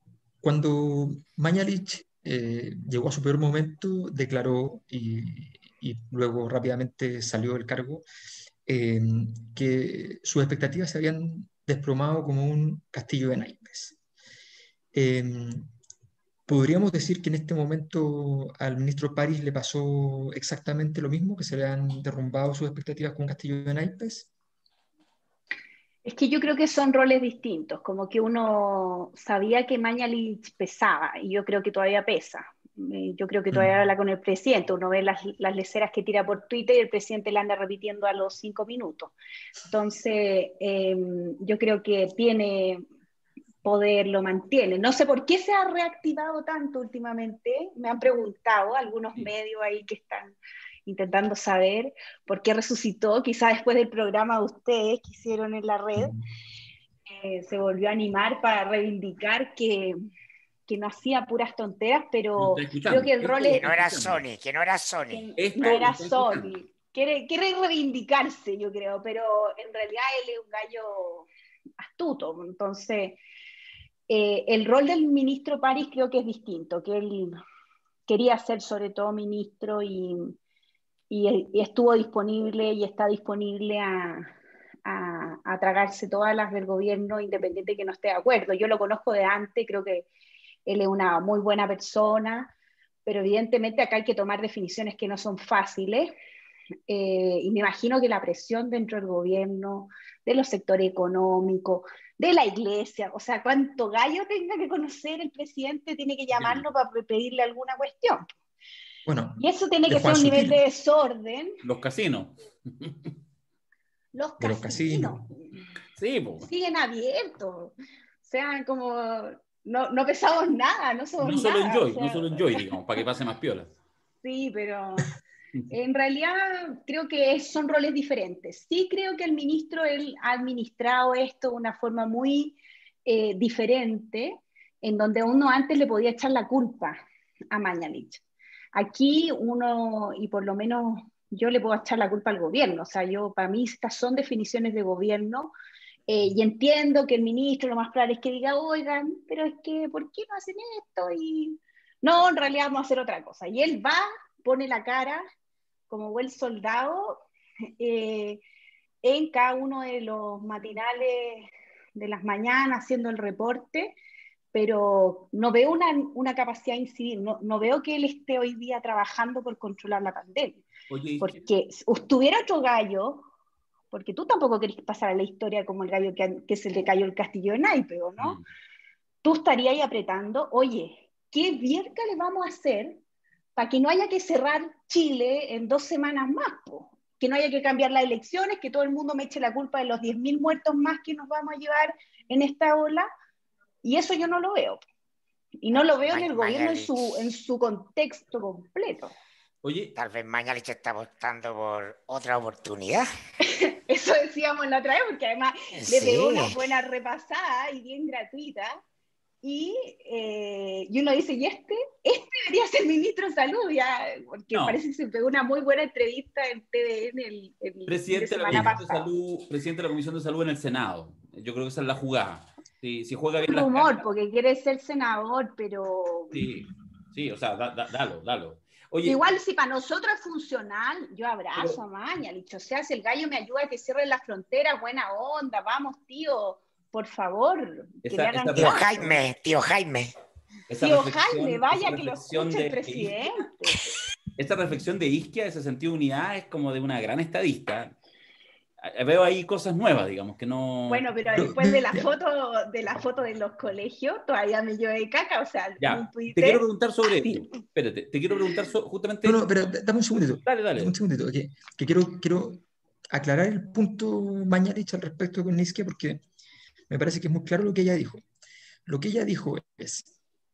cuando Mañalich eh, llegó a su peor momento, declaró y y luego rápidamente salió del cargo, eh, que sus expectativas se habían desplomado como un castillo de naipes. Eh, ¿Podríamos decir que en este momento al ministro París le pasó exactamente lo mismo, que se le han derrumbado sus expectativas con un castillo de naipes?
Es que yo creo que son roles distintos, como que uno sabía que Mañalich pesaba, y yo creo que todavía pesa. Eh, Yo creo que todavía
Mm.
habla con el presidente, uno ve las, las leceras que tira por Twitter y el presidente la anda repitiendo a los cinco minutos. Entonces, eh, yo creo que tiene poder, lo mantiene. No sé por qué se ha reactivado tanto últimamente, me han preguntado algunos
Sí.
medios ahí que están intentando saber por qué resucitó, quizá después del programa de ustedes que hicieron en la red,
Mm.
eh, se volvió a animar para reivindicar que, que no hacía puras tonteras,
Lo
pero
está
creo
escuchando.
que el
Esto
rol
lo
Que
es,
está
no era
escuchando.
Sony, que no era Sony.
que
Esto
no
lo
era
está escuchando.
Sony, quiere, quiere reivindicarse, yo creo, pero en realidad él es un gallo astuto, entonces eh, el rol del ministro París creo que es distinto, que él quería ser sobre todo ministro y, y, y estuvo disponible y está disponible a, a, a tragarse todas las del gobierno independiente que no esté de acuerdo. Yo lo conozco de antes, creo que él es una muy buena persona, pero evidentemente acá hay que tomar definiciones que no son fáciles. Eh, y me imagino que la presión dentro del gobierno, de los sectores económicos, de la iglesia, o sea, cuánto gallo tenga que conocer el presidente, tiene que llamarlo para pedirle alguna cuestión.
Bueno,
Y eso tiene
de
que ser
Juan
un nivel de
Sutil,
desorden.
Los casinos.
Los
de los casinos.
casinos
Sí, pues.
siguen abiertos, o sea, como no, no pesamos nada, no somos
No solo
nada, o
enjoy, no
sea,
solo enjoy, digamos, para que pase más piola.
sí, pero en realidad creo que son roles diferentes. Sí creo que el ministro él ha administrado esto de una forma muy eh, diferente, en donde uno antes le podía echar la culpa a Mañalich. Aquí uno, y por lo menos yo le puedo echar la culpa al gobierno, o sea, yo para mí estas son definiciones de gobierno, eh, y entiendo que el ministro lo más probable es que diga, oigan, pero es que, ¿por qué no hacen esto? Y no, en realidad vamos a hacer otra cosa. Y él va, pone la cara como buen soldado eh, en cada uno de los matinales de las mañanas haciendo el reporte, pero no veo una, una capacidad de incidir, no, no veo que él esté hoy día trabajando por controlar la pandemia.
Oye,
Porque si tuviera otro gallo, porque tú tampoco querés pasar a la historia como el gallo que, que se le cayó el castillo de naipe, ¿o no?
mm,
Tú estarías ahí apretando, oye, ¿qué vierca le vamos a hacer para que no haya que cerrar Chile en dos semanas más, po? Que no haya que cambiar las elecciones, que todo el mundo me eche la culpa de los diez mil muertos más que nos vamos a llevar en esta ola, y eso yo no lo veo. Y no lo veo en el gobierno en su, en su contexto completo.
oye,
Tal vez Mañalich está optando por otra oportunidad.
Eso decíamos la otra vez, porque además
Sí.
le pegó una buena repasada y bien gratuita. Y, eh, y uno dice, ¿y este? Este debería ser ministro de Salud, ya, porque
no.
parece que se pegó una muy buena entrevista en T V N el, el fin de
Presidente de, la
semana
Comisión de
pasado.
Salud, presidente de la Comisión de Salud en el Senado. Yo creo que esa es la jugada. Si, si juega bien
Un
las
rumor,
cartas,
porque quiere ser senador, pero
sí, sí, o sea, da, da, dalo, dalo. Oye,
igual si para nosotros es funcional, yo abrazo
pero,
a Mañalich, o sea, si el gallo me ayuda a que cierren las fronteras, buena onda, vamos, tío, por favor, que
esa,
le hagan
esa
Tío
caso.
Jaime, tío Jaime.
esa
Tío Jaime,
reflexión,
vaya
esa
que lo
reflexión
escuche el
de, de
presidente.
Isquia, esta reflexión de Isquia, ese sentido de unidad, es como de una gran estadista. Veo ahí cosas nuevas, digamos, que no...
Bueno, pero
Pero,
después de la
mira,
foto de la foto de los colegios, todavía me llueve de caca, o sea, en un
Ya, te
Twitter.
quiero preguntar sobre
Así.
eso. Espérate, te quiero preguntar so, justamente...
no, no, pero d- dame un segundito,
Dale,
dame
dale.
un segundito, que, que quiero, quiero aclarar el punto Mañalich al respecto con Isquia, porque me parece que es muy claro lo que ella dijo. Lo que ella dijo es,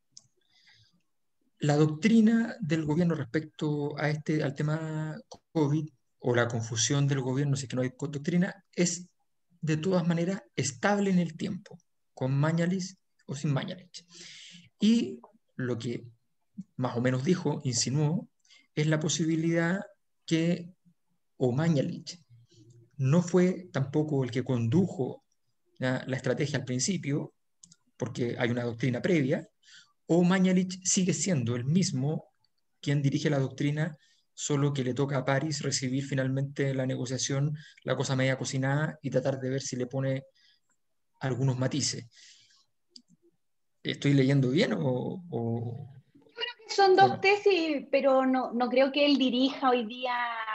la doctrina del gobierno respecto a este, al tema COVID, o la confusión del gobierno, si es que no hay co- doctrina, es de todas maneras estable en el tiempo, con Mañalich o sin Mañalich. Y lo que más o menos dijo, insinuó, es la posibilidad que o Mañalich no fue tampoco el que condujo ¿ya? la estrategia al principio, porque hay una doctrina previa, o Mañalich sigue siendo el mismo quien dirige la doctrina solo que le toca a París recibir finalmente la negociación, la cosa media cocinada y tratar de ver si le pone algunos matices. ¿Estoy leyendo bien o, o,
Son
o
dos
no?
tesis, pero no, no creo que él dirija hoy día.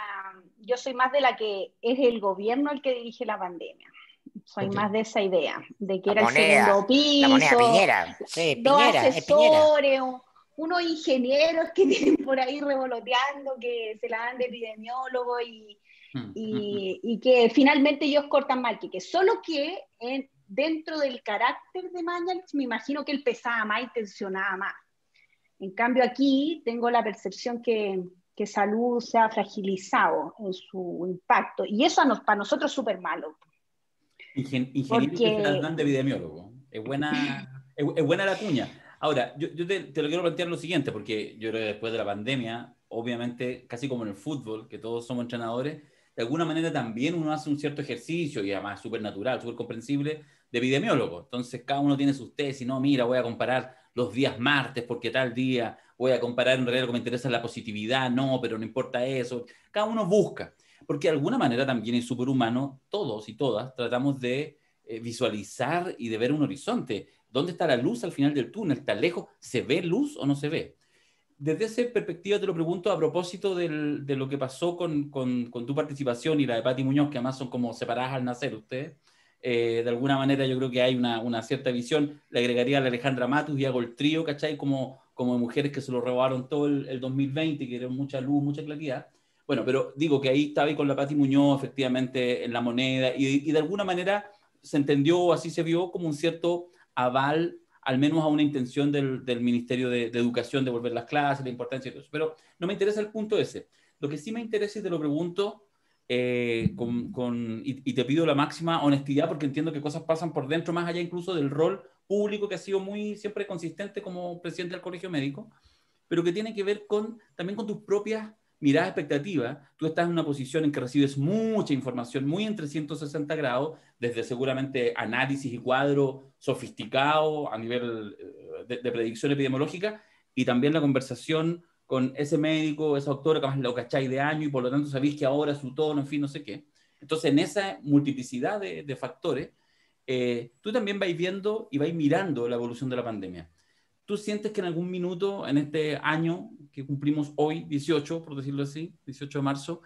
Yo soy más de la que es el gobierno el que dirige la pandemia. Soy
Ok.
más de esa idea, de que
La
era el
moneda,
segundo
la moneda
piso,
Piñera. Sí,
dos
Piñera, es Piñera.
asesores, unos ingenieros que tienen por ahí revoloteando, que se la dan de epidemiólogo y, y, y que finalmente ellos cortan marque. Solo que en, dentro del carácter de Mañalich me imagino que él pesaba más y tensionaba más. En cambio aquí tengo la percepción que, que Salud se ha fragilizado en su impacto y eso nos, para nosotros es súper malo.
Ingen ingenieros que se las
Porque
dan de epidemiólogo. Es buena, es, es buena la cuña. Ahora, yo, yo te, te lo quiero plantear lo siguiente, porque yo creo que después de la pandemia, obviamente, casi como en el fútbol, que todos somos entrenadores, de alguna manera también uno hace un cierto ejercicio, y además súper natural, súper comprensible, de epidemiólogo. Entonces, cada uno tiene sus tesis, no, mira, voy a comparar los días martes, porque tal día, voy a comparar en realidad lo que me interesa es la positividad, no, pero no importa eso. Cada uno busca. Porque de alguna manera también es superhumano, todos y todas tratamos de eh, visualizar y de ver un horizonte. ¿Dónde está la luz al final del túnel? ¿Está lejos? ¿Se ve luz o no se ve? Desde esa perspectiva te lo pregunto a propósito del, de lo que pasó con, con, con tu participación y la de Pati Muñoz, que además son como separadas al nacer ustedes. Eh, de alguna manera yo creo que hay una, una cierta visión, le agregaría a la Alejandra Matus y hago el trío, ¿cachai? Como, como mujeres que se lo robaron todo el, el dos mil veinte, que era mucha luz, mucha claridad. Bueno, pero digo que ahí estaba ahí con la Pati Muñoz, efectivamente, en la moneda, y, y de alguna manera se entendió, así se vio, como un cierto aval, al menos a una intención del, del Ministerio de, de Educación de volver las clases, la importancia y todo eso. Pero no me interesa el punto ese. Lo que sí me interesa y te lo pregunto, eh, con, con, y, y te pido la máxima honestidad, porque entiendo que cosas pasan por dentro, más allá incluso del rol público que ha sido muy siempre consistente como presidente del Colegio Médico, pero que tiene que ver con, también con tus propias miradas expectativas. Tú estás en una posición en que recibes mucha información, muy en trescientos sesenta grados, desde seguramente análisis y cuadro sofisticado a nivel de, de predicción epidemiológica, y también la conversación con ese médico, esa doctora que más lo cacháis de año y por lo tanto sabéis que ahora su tono, en fin, no sé qué. Entonces, en esa multiplicidad de, de factores, eh, tú también vais viendo y vais mirando la evolución de la pandemia. ¿Tú sientes que en algún minuto, en este año que cumplimos hoy, dieciocho, por decirlo así, dieciocho de marzo,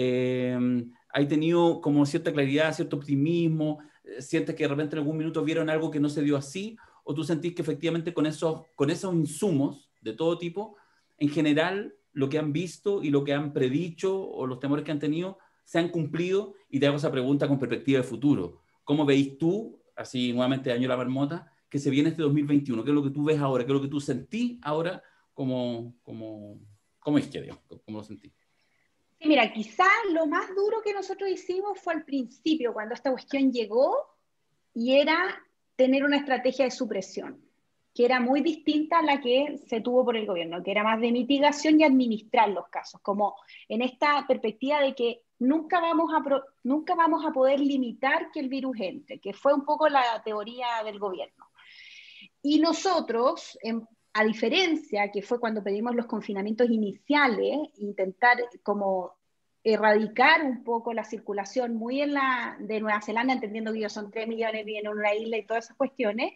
eh, hay tenido como cierta claridad, cierto optimismo? ¿Sientes que de repente en algún minuto vieron algo que no se dio así? ¿O tú sentís que efectivamente con esos, con esos insumos de todo tipo, en general, lo que han visto y lo que han predicho o los temores que han tenido se han cumplido? Y te hago esa pregunta con perspectiva de futuro. ¿Cómo veis tú, así nuevamente año la marmota, que se viene este dos mil veintiuno? ¿Qué es lo que tú ves ahora? ¿Qué es lo que tú sentís ahora como, como, como izquierda? ¿Cómo lo sentís?
sí, mira, quizás lo más duro que nosotros hicimos fue al principio, cuando esta cuestión llegó, y era tener una estrategia de supresión, que era muy distinta a la que se tuvo por el gobierno, que era más de mitigación y administrar los casos, como en esta perspectiva de que nunca vamos a, pro, nunca vamos a poder limitar que el virus entre, que fue un poco la teoría del gobierno. Y nosotros, en, a diferencia, que fue cuando pedimos los confinamientos iniciales, intentar como erradicar un poco la circulación muy en la de Nueva Zelanda, entendiendo que ellos son tres millones, viven en una isla y todas esas cuestiones,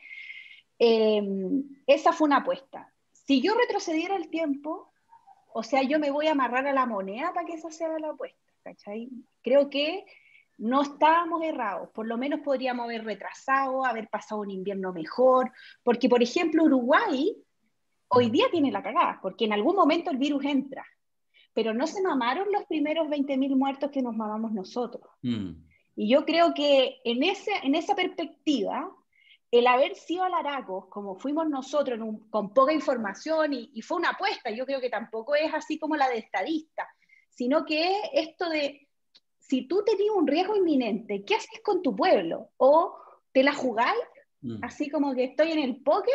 eh, esa fue una apuesta. Si yo retrocediera el tiempo, o sea, yo me voy a amarrar a la moneda para que esa sea la apuesta, ¿cachai? Creo que no estábamos errados, por lo menos podríamos haber retrasado, haber pasado un invierno mejor, porque por ejemplo Uruguay hoy día tiene la cagada, porque en algún momento el virus entra, pero no se mamaron los primeros veinte mil muertos que nos mamamos nosotros. Mm. Y yo creo que en, ese, en esa perspectiva, el haber sido alaracos, como fuimos nosotros, en un, con poca información, y, y fue una apuesta, yo creo que tampoco es así como la de estadista, sino que es esto de, si tú tenías un riesgo inminente, ¿qué haces con tu pueblo? ¿O te la jugáis, mm. así como que estoy en el póker,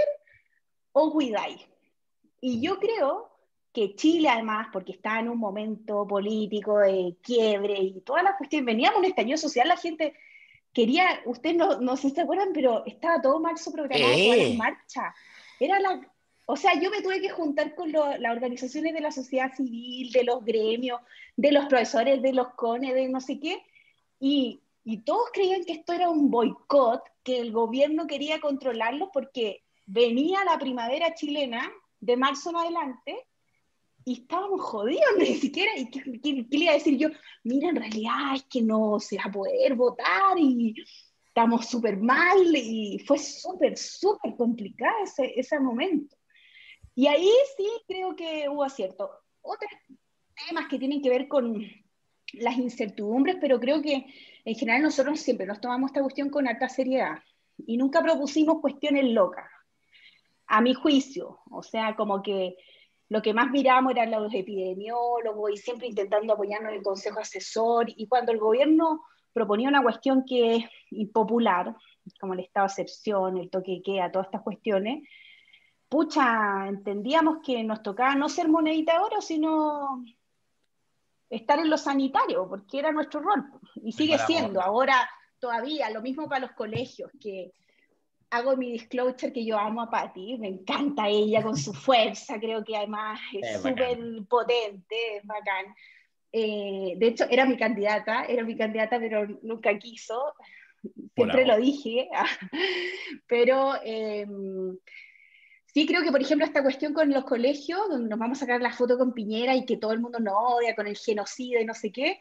o cuidáis? Y yo creo que Chile, además, porque está en un momento político de quiebre y todas las cuestiones, veníamos un estallido social, la gente quería, ustedes no, no sé si se acuerdan, pero estaba todo marzo programado, eh. todas las marchas. Era la, O sea, yo me tuve que juntar con lo, las organizaciones de la sociedad civil, de los gremios, de los profesores, de los CONE, de no sé qué, y, y todos creían que esto era un boicot, que el gobierno quería controlarlo porque venía la primavera chilena de marzo en adelante y estábamos jodidos, ni siquiera, y ¿qué, qué, qué le iba a decir yo? Mira, en realidad es que no se va a poder votar y estamos súper mal, y fue súper, súper complicado ese, ese momento. Y ahí sí creo que hubo acierto. Otros temas que tienen que ver con las incertidumbres, pero creo que en general nosotros siempre nos tomamos esta cuestión con alta seriedad y nunca propusimos cuestiones locas, a mi juicio. O sea, como que lo que más miramos eran los epidemiólogos y siempre intentando apoyarnos en el consejo asesor, y cuando el gobierno proponía una cuestión que es impopular, como el estado de excepción, el toque de queda, todas estas cuestiones, pucha, entendíamos que nos tocaba no ser monedita de oro, sino estar en lo sanitario, porque era nuestro rol, y sigue siendo, ahora todavía, lo mismo para los colegios, que hago mi disclosure que yo amo a Patti, me encanta ella con su fuerza, creo que además es súper potente, es bacán. Eh, de hecho, era mi candidata, era mi candidata, pero nunca quiso, siempre lo dije, pero... Eh, sí, creo que, por ejemplo, esta cuestión con los colegios, donde nos vamos a sacar la foto con Piñera y que todo el mundo nos odia con el genocidio y no sé qué,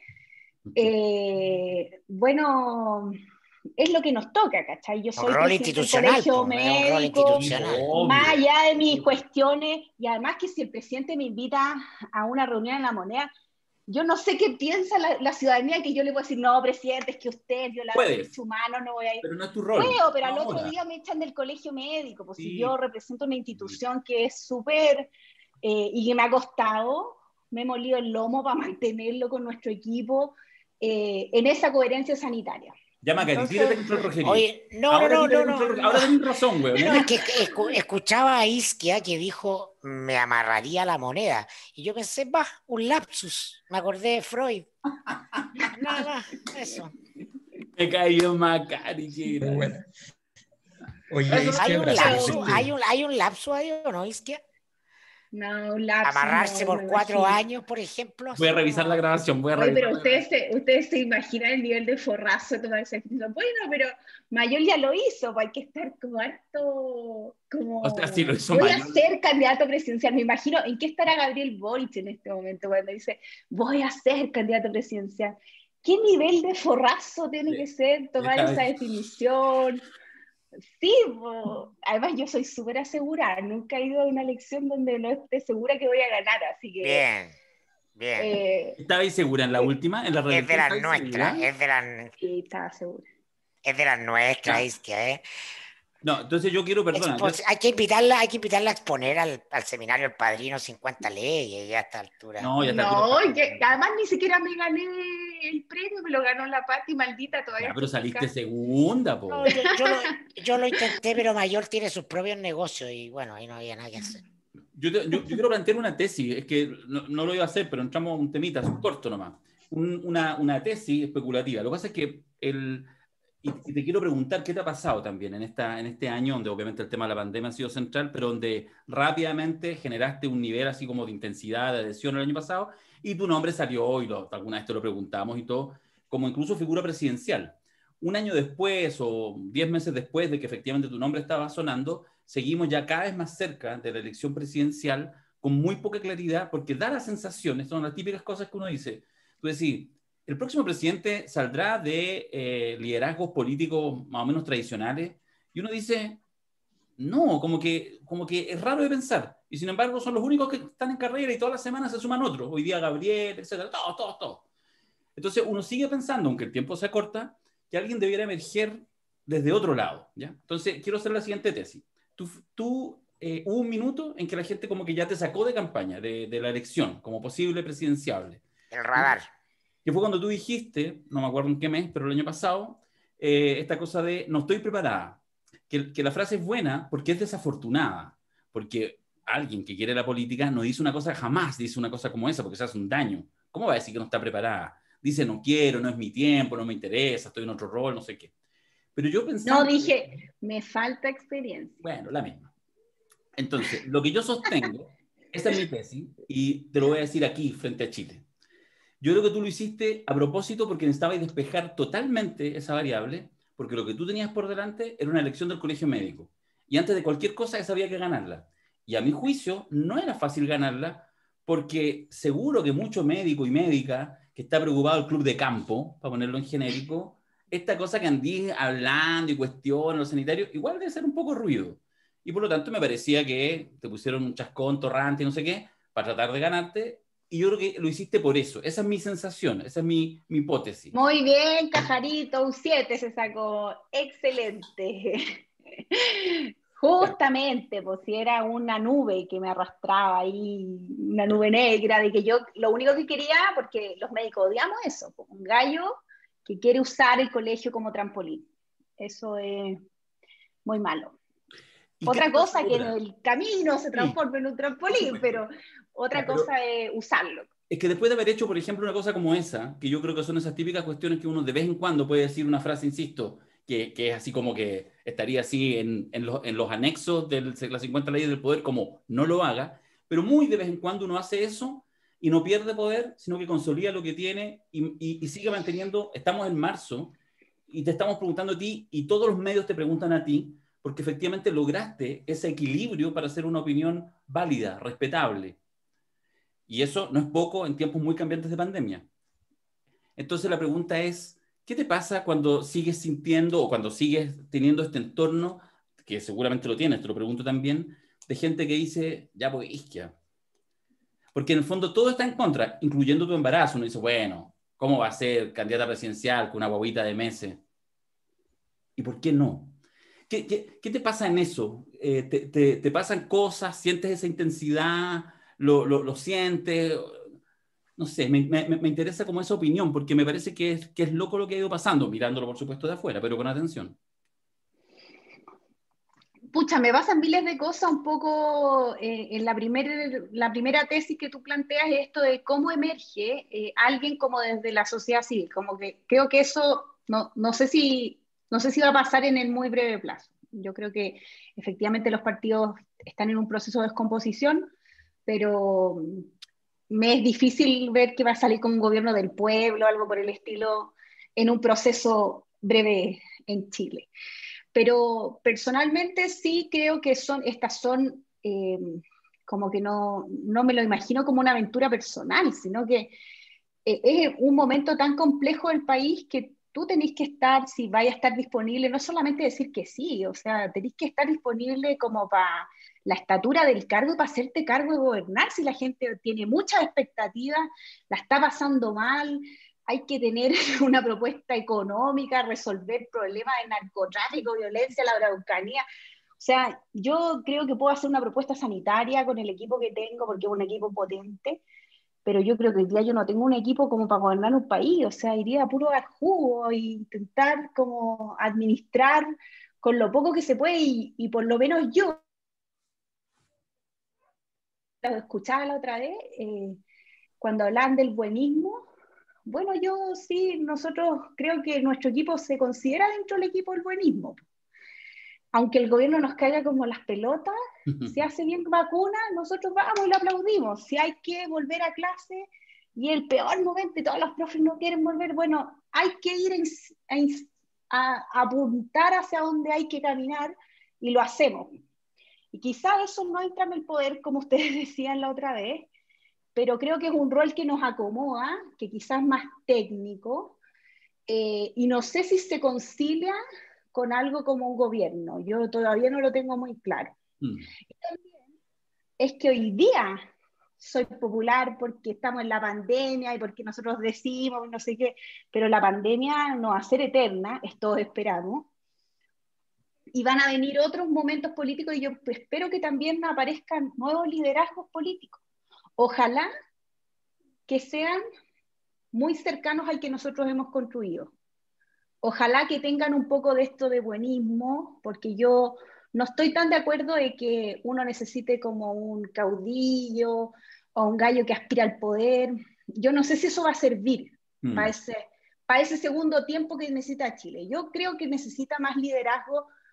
eh, bueno, es lo que nos toca, ¿cachai? Yo soy
un rol
presidente del
institucional,
colegio
pues, es un rol
médico,
institucional.
más allá de mis cuestiones, y además que si el presidente me invita a una reunión en La Moneda, yo no sé qué piensa la, la ciudadanía, que yo le puedo decir, no, presidente, es que usted es violador de derechos humanos, no voy a ir.
Pero no es tu rol.
Puedo, pero
no
al otro
ahora.
día me echan del colegio médico, pues
Sí.
si yo represento una institución que es súper, eh, y que me ha costado, me he molido el lomo para mantenerlo con nuestro equipo, eh, en esa coherencia sanitaria.
Llama a Cari, tírate contra el Rogerio.
Oye, no,
ahora
no, no,
no,
no, no.
Ahora tenés razón, güey.
No, es que escu escuchaba a Isquia que dijo, me amarraría la moneda. Y yo pensé, va, un lapsus. Me acordé de Freud. Nada más, eso.
Me cayó Macari, que
Muy buena. Oye,
¿Hay
Isquia,
un,
gracias.
lapso, ¿hay, un, ¿Hay un lapso ahí o no, Isquia?
No, un lapso,
Amarrarse
no,
por
no
cuatro
imagino.
años, por ejemplo.
Voy a revisar
como...
la grabación, voy a
Oye,
revisar
pero
la
ustedes se, ustedes se imaginan el nivel de forrazo de tomar ese ejercicio. Bueno, pero Mayol ya lo hizo, pues hay que estar como harto, como,
O sea, sí lo hizo
voy
Mayol.
a ser candidato presidencial. Me imagino, ¿en qué estará Gabriel Boric en este momento cuando dice, voy a ser candidato presidencial? ¿Qué nivel de forrazo tiene
Sí.
que ser tomar
Está
esa
bien.
definición? Sí, bo. Además yo soy súper asegurada, nunca he ido a una elección donde no esté segura que voy a ganar, así que...
Bien, bien.
Eh,
¿Estabais segura en la última? En la
es de las
¿estabais
nuestras,
segura?
es de las...
sí, estaba segura.
Es de las nuestras,
Ya.
Isquia, ¿eh?
No, entonces yo quiero, perdona.
Expo-
yo-
hay, que invitarla, hay que invitarla a exponer al, al seminario El Padrino cincuenta leyes ya a esta altura.
No, ya está.
No, y que además ni siquiera me gané el premio, me lo ganó la Pati, maldita, todavía.
Ya, pero
estoy
saliste
picada.
segunda, po.
No, yo, yo, lo, yo lo intenté, pero Mayor tiene sus propios negocios y bueno, ahí no había nada que hacer.
Yo, te- yo- yo quiero plantear una tesis, es que no, no lo iba a hacer, pero entramos a un temita, es corto nomás. Un- una, una tesis especulativa. Lo que pasa es que el... Y, y te quiero preguntar qué te ha pasado también en, esta, en este año, donde obviamente el tema de la pandemia ha sido central, pero donde rápidamente generaste un nivel así como de intensidad, de adhesión el año pasado, y tu nombre salió, y lo, alguna vez te lo preguntamos y todo, como incluso figura presidencial. Un año después o diez meses después de que efectivamente tu nombre estaba sonando, seguimos ya cada vez más cerca de la elección presidencial con muy poca claridad, porque da la sensación, estas son las típicas cosas que uno dice, tú decís, el próximo presidente saldrá de eh, liderazgos políticos más o menos tradicionales, y uno dice, no, como que, como que es raro de pensar, y sin embargo son los únicos que están en carrera y todas las semanas se suman otros, hoy día Gabriel, etcétera, todos, todos, todos. Entonces uno sigue pensando, aunque el tiempo se acorta, que alguien debiera emerger desde otro lado, ¿ya? Entonces quiero hacer la siguiente tesis. Tú, tú eh, hubo un minuto en que la gente como que ya te sacó de campaña, de, de la elección, como posible presidenciable.
El radar.
Que fue cuando tú dijiste, no me acuerdo en qué mes, pero el año pasado, eh, esta cosa de no estoy preparada. Que, que la frase es buena porque es desafortunada, porque alguien que quiere la política no dice una cosa, jamás dice una cosa como esa, porque se hace un daño. ¿Cómo va a decir que no está preparada? Dice, no quiero, no es mi tiempo, no me interesa, estoy en otro rol, no sé qué. Pero yo pensaba...
No, dije, me falta experiencia.
Bueno, la misma. Entonces, lo que yo sostengo, esta es mi tesis, y te lo voy a decir aquí, frente a Chile. Yo creo que tú lo hiciste a propósito porque necesitabas despejar totalmente esa variable, porque lo que tú tenías por delante era una elección del colegio médico. Y antes de cualquier cosa, esa había que ganarla. Y a mi juicio, no era fácil ganarla, porque seguro que mucho médico y médica que está preocupado el club de campo, para ponerlo en genérico, esta cosa que andí hablando y cuestionan los sanitarios, igual debe ser un poco ruido. Y por lo tanto me parecía que te pusieron un chascón, torrante y no sé qué, para tratar de ganarte, y yo creo que lo hiciste por eso. Esa es mi sensación, esa es mi, mi hipótesis.
Muy bien, Cajarito, un siete se sacó. Excelente. Justamente, pues si era una nube que me arrastraba ahí, una nube negra, de que yo lo único que quería, porque los médicos odiamos eso, pues, un gallo que quiere usar el colegio como trampolín. Eso es muy malo. Otra cosa que en el camino se transforme sí, en un trampolín, pero otra ya, pero cosa es usarlo.
Es que después de haber hecho, por ejemplo, una cosa como esa, que yo creo que son esas típicas cuestiones que uno de vez en cuando puede decir una frase, insisto, que, que es así como que estaría así en, en, los, en los anexos de las cincuenta leyes del poder, como no lo haga, pero muy de vez en cuando uno hace eso y no pierde poder, sino que consolida lo que tiene y, y, y sigue manteniendo. Estamos en marzo y te estamos preguntando a ti y todos los medios te preguntan a ti, porque efectivamente lograste ese equilibrio para hacer una opinión válida, respetable. Y eso no es poco en tiempos muy cambiantes de pandemia. Entonces la pregunta es, ¿qué te pasa cuando sigues sintiendo o cuando sigues teniendo este entorno, que seguramente lo tienes, te lo pregunto también, de gente que dice, ya pues isquia? Porque en el fondo todo está en contra, incluyendo tu embarazo. Uno dice, bueno, ¿cómo va a ser candidata presidencial con una guaguita de meses? ¿Y por qué no? ¿Qué, qué, qué te pasa en eso? Eh, te, te, ¿Te pasan cosas? ¿Sientes esa intensidad? ¿Lo, lo, lo sientes? No sé, me, me, me interesa como esa opinión, porque me parece que es, que es loco lo que ha ido pasando, mirándolo por supuesto de afuera, pero con atención.
Pucha, me pasan miles de cosas un poco eh, en la, primer, la primera tesis que tú planteas, esto de cómo emerge eh, alguien como desde la sociedad civil, como que creo que eso, no, no, sé si, no sé si va a pasar en el muy breve plazo. Yo creo que efectivamente los partidos están en un proceso de descomposición, pero me es difícil ver que va a salir con un gobierno del pueblo, algo por el estilo, en un proceso breve en Chile. Pero personalmente sí creo que son, estas son, eh, como que no, no me lo imagino como una aventura personal, sino que eh, es un momento tan complejo del país que tú tenés que estar, si vaya a estar disponible, no solamente decir que sí, o sea, tenés que estar disponible como para la estatura del cargo y para hacerte cargo de gobernar, si la gente tiene muchas expectativas, la está pasando mal, hay que tener una propuesta económica, resolver problemas de narcotráfico, violencia, la Araucanía. O sea, yo creo que puedo hacer una propuesta sanitaria con el equipo que tengo, porque es un equipo potente, pero yo creo que hoy día yo no tengo un equipo como para gobernar un país, o sea, iría a puro dar jugo e intentar como administrar con lo poco que se puede, y, y por lo menos yo, lo escuchaba la otra vez, eh, cuando hablaban del buenismo. Bueno, yo sí, nosotros creo que nuestro equipo se considera dentro del equipo del buenismo. Aunque el gobierno nos caiga como las pelotas, si hace bien vacuna, nosotros vamos y lo aplaudimos. Si hay que volver a clase y el peor momento y todos los profes no quieren volver, bueno, hay que ir a, a, a apuntar hacia donde hay que caminar y lo hacemos. Y quizás eso no entra en el poder, como ustedes decían la otra vez, pero creo que es un rol que nos acomoda, que quizás es más técnico, eh, y no sé si se concilia con algo como un gobierno. Yo todavía no lo tengo muy claro. Mm. Y también es que hoy día soy popular porque estamos en la pandemia y porque nosotros decimos no sé qué, pero la pandemia no va a ser eterna, es todos esperamos, y van a venir otros momentos políticos y yo espero que también aparezcan nuevos liderazgos políticos. Ojalá que sean muy cercanos al que nosotros hemos construido. Ojalá que tengan un poco de esto de buenismo, porque yo no estoy tan de acuerdo de que uno necesite como un caudillo o un gallo que aspira al poder. Yo no sé si eso va a servir mm. para, ese, para ese segundo tiempo que necesita Chile. Yo creo que necesita más liderazgo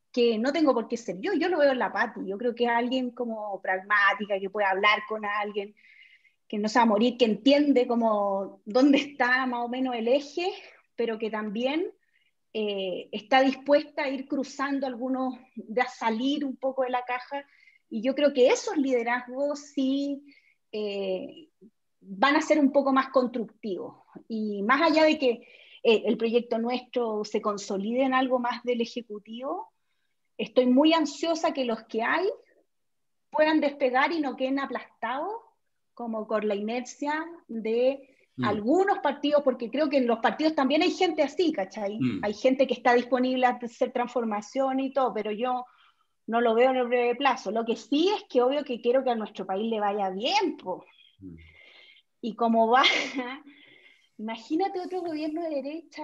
que no tengo por qué ser yo, yo lo veo en la Pati, yo creo que es alguien como pragmática, que puede hablar con alguien, que no se va a morir, que entiende como dónde está más o menos el eje, pero que también eh, está dispuesta a ir cruzando algunos, de a salir un poco de la caja, y yo creo que esos liderazgos sí eh, van a ser un poco más constructivos, y más allá de que eh, el proyecto nuestro se consolide en algo más del Ejecutivo, estoy muy ansiosa que los que hay puedan despegar y no queden aplastados como con la inercia de mm. algunos partidos, porque creo que en los partidos también hay gente así, ¿cachai? Mm. Hay gente que está disponible a hacer transformación y todo, pero yo no lo veo en el breve plazo. Lo que sí es que obvio que quiero que a nuestro país le vaya bien, po. Mm. Y como va, imagínate otro gobierno de derecha.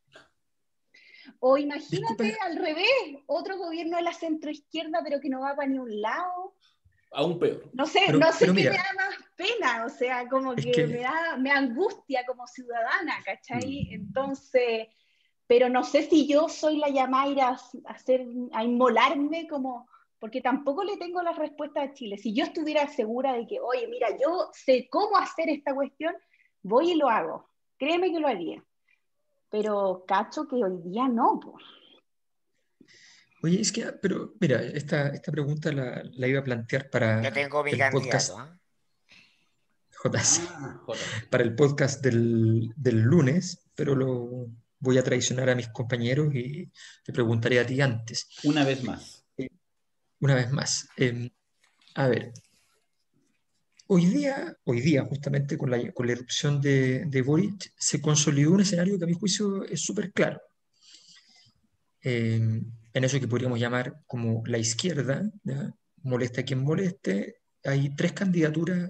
O imagínate Disculpe. Al revés, otro gobierno de la centroizquierda, pero que no va para ni un lado.
Aún peor.
No sé,
pero,
no sé
qué
me da más pena, o sea, como que,
que...
Me, da, me angustia como ciudadana, ¿cachai? Mm. Entonces, pero no sé si yo soy la llamada a, a, hacer, a inmolarme como, porque tampoco le tengo la respuesta a Chile. Si yo estuviera segura de que, oye, mira, yo sé cómo hacer esta cuestión, voy y lo hago. Créeme que lo haría. Pero cacho que hoy día no, pues.
Oye, es que, pero mira, esta, esta pregunta la, la iba a plantear para
Yo tengo mi
el podcast.
¿eh?
J C, ah, para el podcast del, del lunes, pero lo voy a traicionar a mis compañeros y te preguntaré a ti antes.
Una vez más.
Eh, una vez más. Eh, a ver, hoy día, hoy día justamente con la, con la erupción de, de Boric, se consolidó un escenario que a mi juicio es súper claro. Eh, en eso que podríamos llamar como la izquierda, ¿ya? Moleste a quien moleste, hay tres candidaturas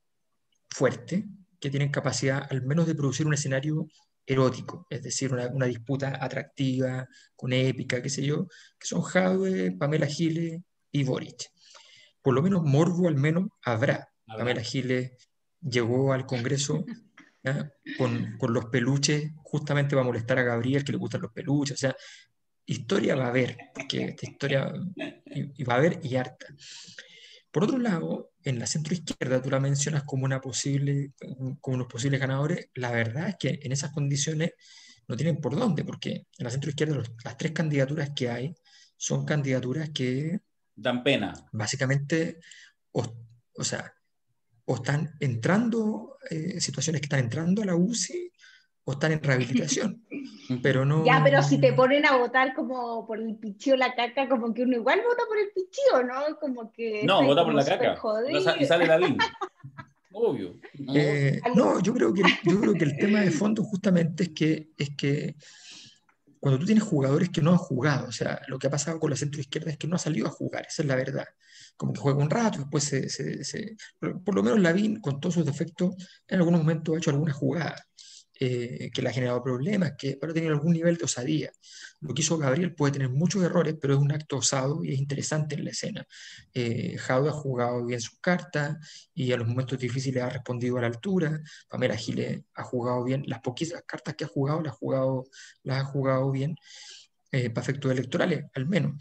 fuertes que tienen capacidad al menos de producir un escenario erótico, es decir, una, una disputa atractiva, con épica, qué sé yo, que son Jadwe, Pamela Giles y Boric. Por lo menos morbo al menos habrá. habrá. Pamela Giles llegó al Congreso ¿ya? Con, con los peluches justamente va a molestar a Gabriel, que le gustan los peluches, o sea, historia va a haber, porque esta historia y, y va a haber y harta. Por otro lado, en la centroizquierda, tú la mencionas como, una posible, como unos posibles ganadores, la verdad es que en esas condiciones no tienen por dónde, porque en la centroizquierda los, las tres candidaturas que hay son candidaturas que
dan pena.
Básicamente, o, o sea, o están entrando, eh, situaciones que están entrando a la U C I, o están en rehabilitación, pero no...
Ya, pero si te ponen a votar como por el pichío la caca, como que uno igual vota por el pichío, ¿no? Como que...
No, vota por la caca. Y sale la bin. Obvio.
No, eh, no yo, creo que, yo creo que el tema de fondo justamente es que, es que cuando tú tienes jugadores que no han jugado, o sea, lo que ha pasado con la centroizquierda es que no ha salido a jugar, esa es la verdad. Como que juega un rato, después se... se, se por, por lo menos Lavín, con todos sus defectos, en algunos momentos ha hecho alguna jugada. Eh, que le ha generado problemas, que para tener algún nivel de osadía. Lo que hizo Gabriel puede tener muchos errores, pero es un acto osado y es interesante en la escena. Eh, Jadwe ha jugado bien sus cartas y a los momentos difíciles ha respondido a la altura. Pamela Giles ha jugado bien, las poquitas cartas que ha jugado las ha jugado, las ha jugado bien, eh, para efectos electorales, al menos.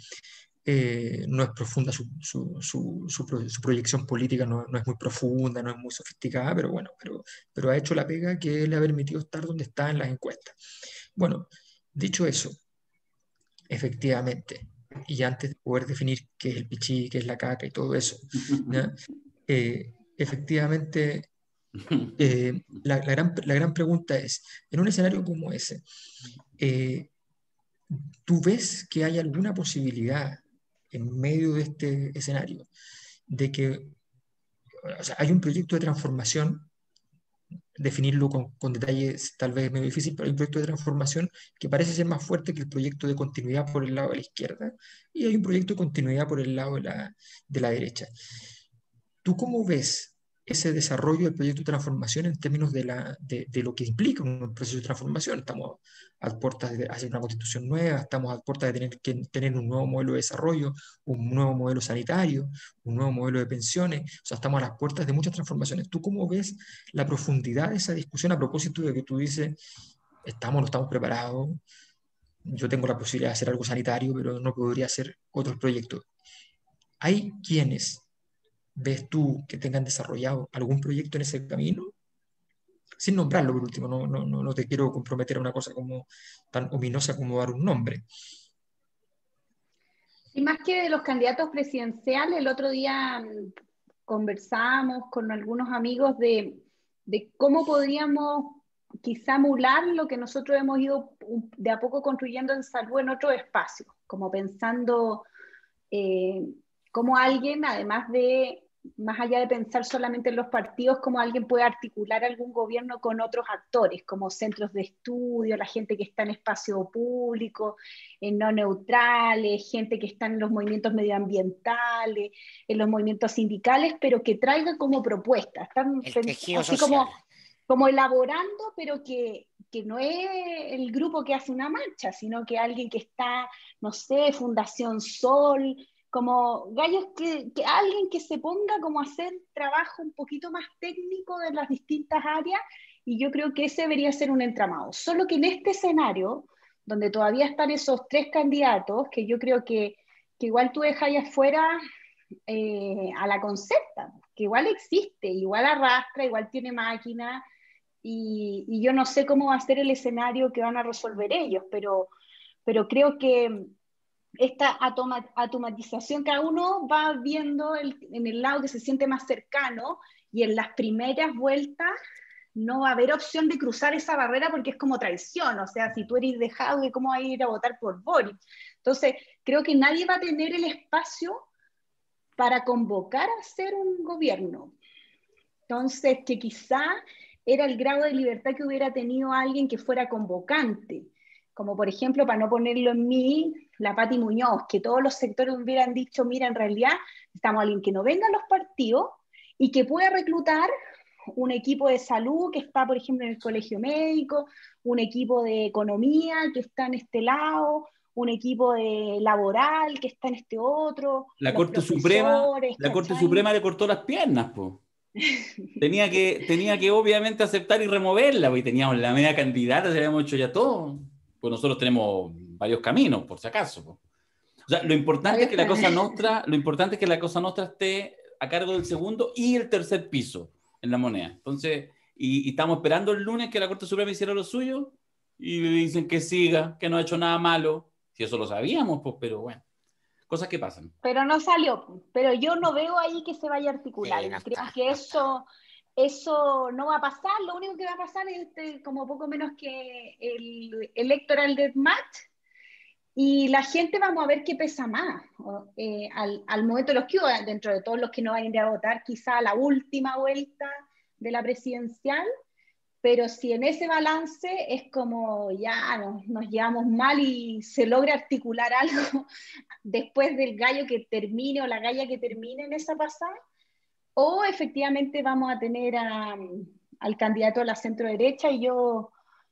Eh, no es profunda su, su, su, su, pro, su proyección política, no, no es muy profunda, no es muy sofisticada, pero bueno, pero, pero ha hecho la pega que le ha permitido estar donde está en las encuestas. Bueno, dicho eso, efectivamente, y antes de poder definir qué es el pichí, qué es la caca y todo eso, eh, efectivamente, eh, la, la, gran, la gran pregunta es, en un escenario como ese, eh, ¿tú ves que hay alguna posibilidad en medio de este escenario de que, o sea, hay un proyecto de transformación, definirlo con, con detalles tal vez es medio difícil, pero hay un proyecto de transformación que parece ser más fuerte que el proyecto de continuidad por el lado de la izquierda, y hay un proyecto de continuidad por el lado de la, de la derecha? ¿Tú cómo ves ese desarrollo del proyecto de transformación en términos de, la, de, de lo que implica un proceso de transformación? Estamos a puertas de hacer una constitución nueva, estamos a puertas de tener que tener un nuevo modelo de desarrollo, un nuevo modelo sanitario, un nuevo modelo de pensiones, o sea, estamos a las puertas de muchas transformaciones. ¿Tú cómo ves la profundidad de esa discusión a propósito de que tú dices, estamos, no estamos preparados? yo tengo la posibilidad de hacer algo sanitario, pero no podría hacer otros proyectos. ¿Hay quienes ves tú que tengan desarrollado algún proyecto en ese camino? Sin nombrarlo por último, no, no, no no te quiero comprometer a una cosa como tan ominosa como dar un nombre.
Y más que de los candidatos presidenciales, el otro día mm, conversábamos con algunos amigos de, de cómo podríamos quizá emular lo que nosotros hemos ido un- de a poco construyendo en salud en otros espacios, como pensando eh, cómo alguien, además de, más allá de pensar solamente en los partidos, cómo alguien puede articular algún gobierno con otros actores, como centros de estudio, la gente que está en espacio público, en no neutrales, gente que está en los movimientos medioambientales, en los movimientos sindicales, pero que traiga como propuestas, están
El
pens-
tejido
así
social.
como, como elaborando, pero que, que no es el grupo que hace una marcha, sino que alguien que está, no sé, Fundación Sol, como gallos que, que alguien que se ponga como a hacer trabajo un poquito más técnico de las distintas áreas, y yo creo que ese debería ser un entramado. Solo que en este escenario, donde todavía están esos tres candidatos, que yo creo que, que igual tú dejas ahí afuera eh, a la concerta, que igual existe, igual arrastra, igual tiene máquina, y, y yo no sé cómo va a ser el escenario que van a resolver ellos, pero, pero creo que esta atoma, automatización, cada uno va viendo el, en el lado que se siente más cercano, y en las primeras vueltas no va a haber opción de cruzar esa barrera porque es como traición, o sea, si tú eres dejado, ¿cómo vas a ir a votar por Boris? Entonces, creo que nadie va a tener el espacio para convocar a hacer un gobierno. Entonces, que quizá era el grado de libertad que hubiera tenido alguien que fuera convocante, como por ejemplo, para no ponerlo en mí, la Pati Muñoz, que todos los sectores hubieran dicho, mira, en realidad estamos alguien que no venga a los partidos y que pueda reclutar un equipo de salud que está, por ejemplo, en el colegio médico, un equipo de economía que está en este lado, un equipo de laboral que está en este otro,
La
los
Corte Suprema,
profesores,
la Corte
¿cachai?
Suprema le cortó las piernas, po. Tenía que, tenía que obviamente aceptar y removerla, porque teníamos la media candidata, se habíamos hecho ya todo. Pues nosotros tenemos varios caminos, por si acaso, po. O sea, lo importante es que la Cosa Nostra, lo importante es que la Cosa Nostra esté a cargo del segundo y el tercer piso en la moneda. Entonces, y, y estamos esperando el lunes que la Corte Suprema hiciera lo suyo, y le dicen que siga, que no ha hecho nada malo. Si eso lo sabíamos, pues, pero bueno, cosas que pasan.
Pero no salió, pero yo no veo ahí que se vaya a articular,
Sí, no
y creo
está,
que
no está.
eso, eso no va a pasar. Lo único que va a pasar es este, como poco menos que el electoral deathmatch, y la gente vamos a ver qué pesa más o, eh, al, al momento de los que hubo, dentro de todos los que no van a ir a votar, quizá a la última vuelta de la presidencial. Pero si en ese balance es como ya nos, nos llevamos mal y se logra articular algo después del gallo que termine o la galla que termine en esa pasada, o efectivamente vamos a tener a, al candidato a la centro derecha, y yo,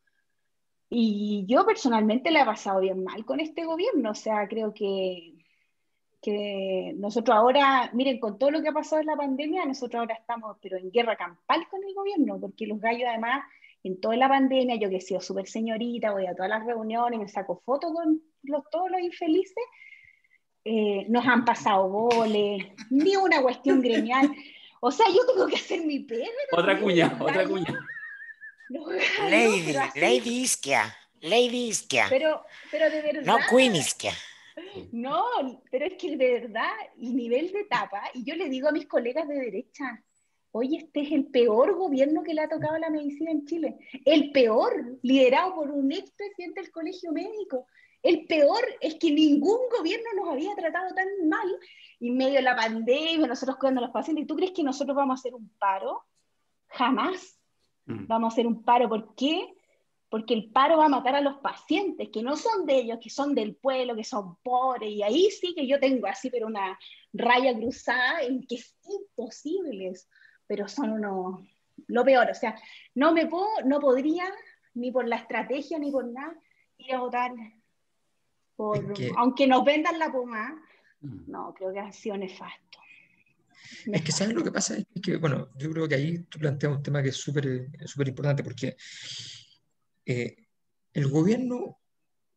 y yo personalmente le he pasado bien mal con este gobierno. O sea, creo que, que nosotros ahora, miren, con todo lo que ha pasado en la pandemia, nosotros ahora estamos pero en guerra campal con el gobierno, porque los gallos además, en toda la pandemia, yo que he sido súper señorita, voy a todas las reuniones, me saco fotos con los, todos los infelices, eh, nos han pasado goles, ni una cuestión gremial. O sea, yo tengo que hacer mi pega
Otra
también,
cuña,
los
otra
gallos,
cuña.
los gallos, pero
Lady,
así,
Lady Isquia, Lady Isquia,
pero, pero de
no
verdad,
Queen Isquia.
no, pero es que de verdad, el nivel de tapa, y yo le digo a mis colegas de derecha, oye, este es el peor gobierno que le ha tocado a la medicina en Chile, el peor, liderado por un expresidente del colegio médico. El peor es que ningún gobierno nos había tratado tan mal, y en medio de la pandemia, nosotros cuidando a los pacientes. ¿Y tú crees que nosotros vamos a hacer un paro? Jamás
Mm.
vamos a hacer un paro. ¿Por qué? Porque el paro va a matar a los pacientes, que no son de ellos, que son del pueblo, que son pobres, y ahí sí que yo tengo así, pero una raya cruzada en que es imposible eso. Pero son unos, lo peor, o sea, no me puedo, no podría, ni por la estrategia, ni por nada, ir a votar
Es
por,
que,
aunque nos vendan la pomada.
Mm.
No, creo que ha sido nefasto.
es que ¿sabes lo que
Nefasto.
pasa? Es que, bueno, yo creo que ahí tú planteas un tema que es súper eh, súper importante porque eh, el gobierno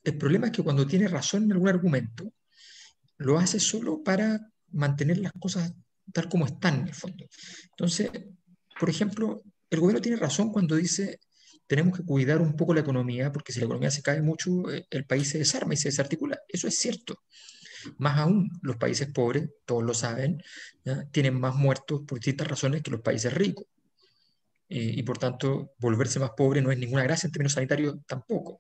el problema es que cuando tiene razón en algún argumento, lo hace solo para mantener las cosas tal como están en el fondo. Entonces, por ejemplo, el gobierno tiene razón cuando dice tenemos que cuidar un poco la economía, porque si la economía se cae mucho, eh, el país se desarma y se desarticula. Eso es cierto. Más aún, los países pobres, todos lo saben, ¿ya? Tienen más muertos por distintas razones que los países ricos. Eh, y por tanto, volverse más pobre no es ninguna gracia en términos sanitarios tampoco.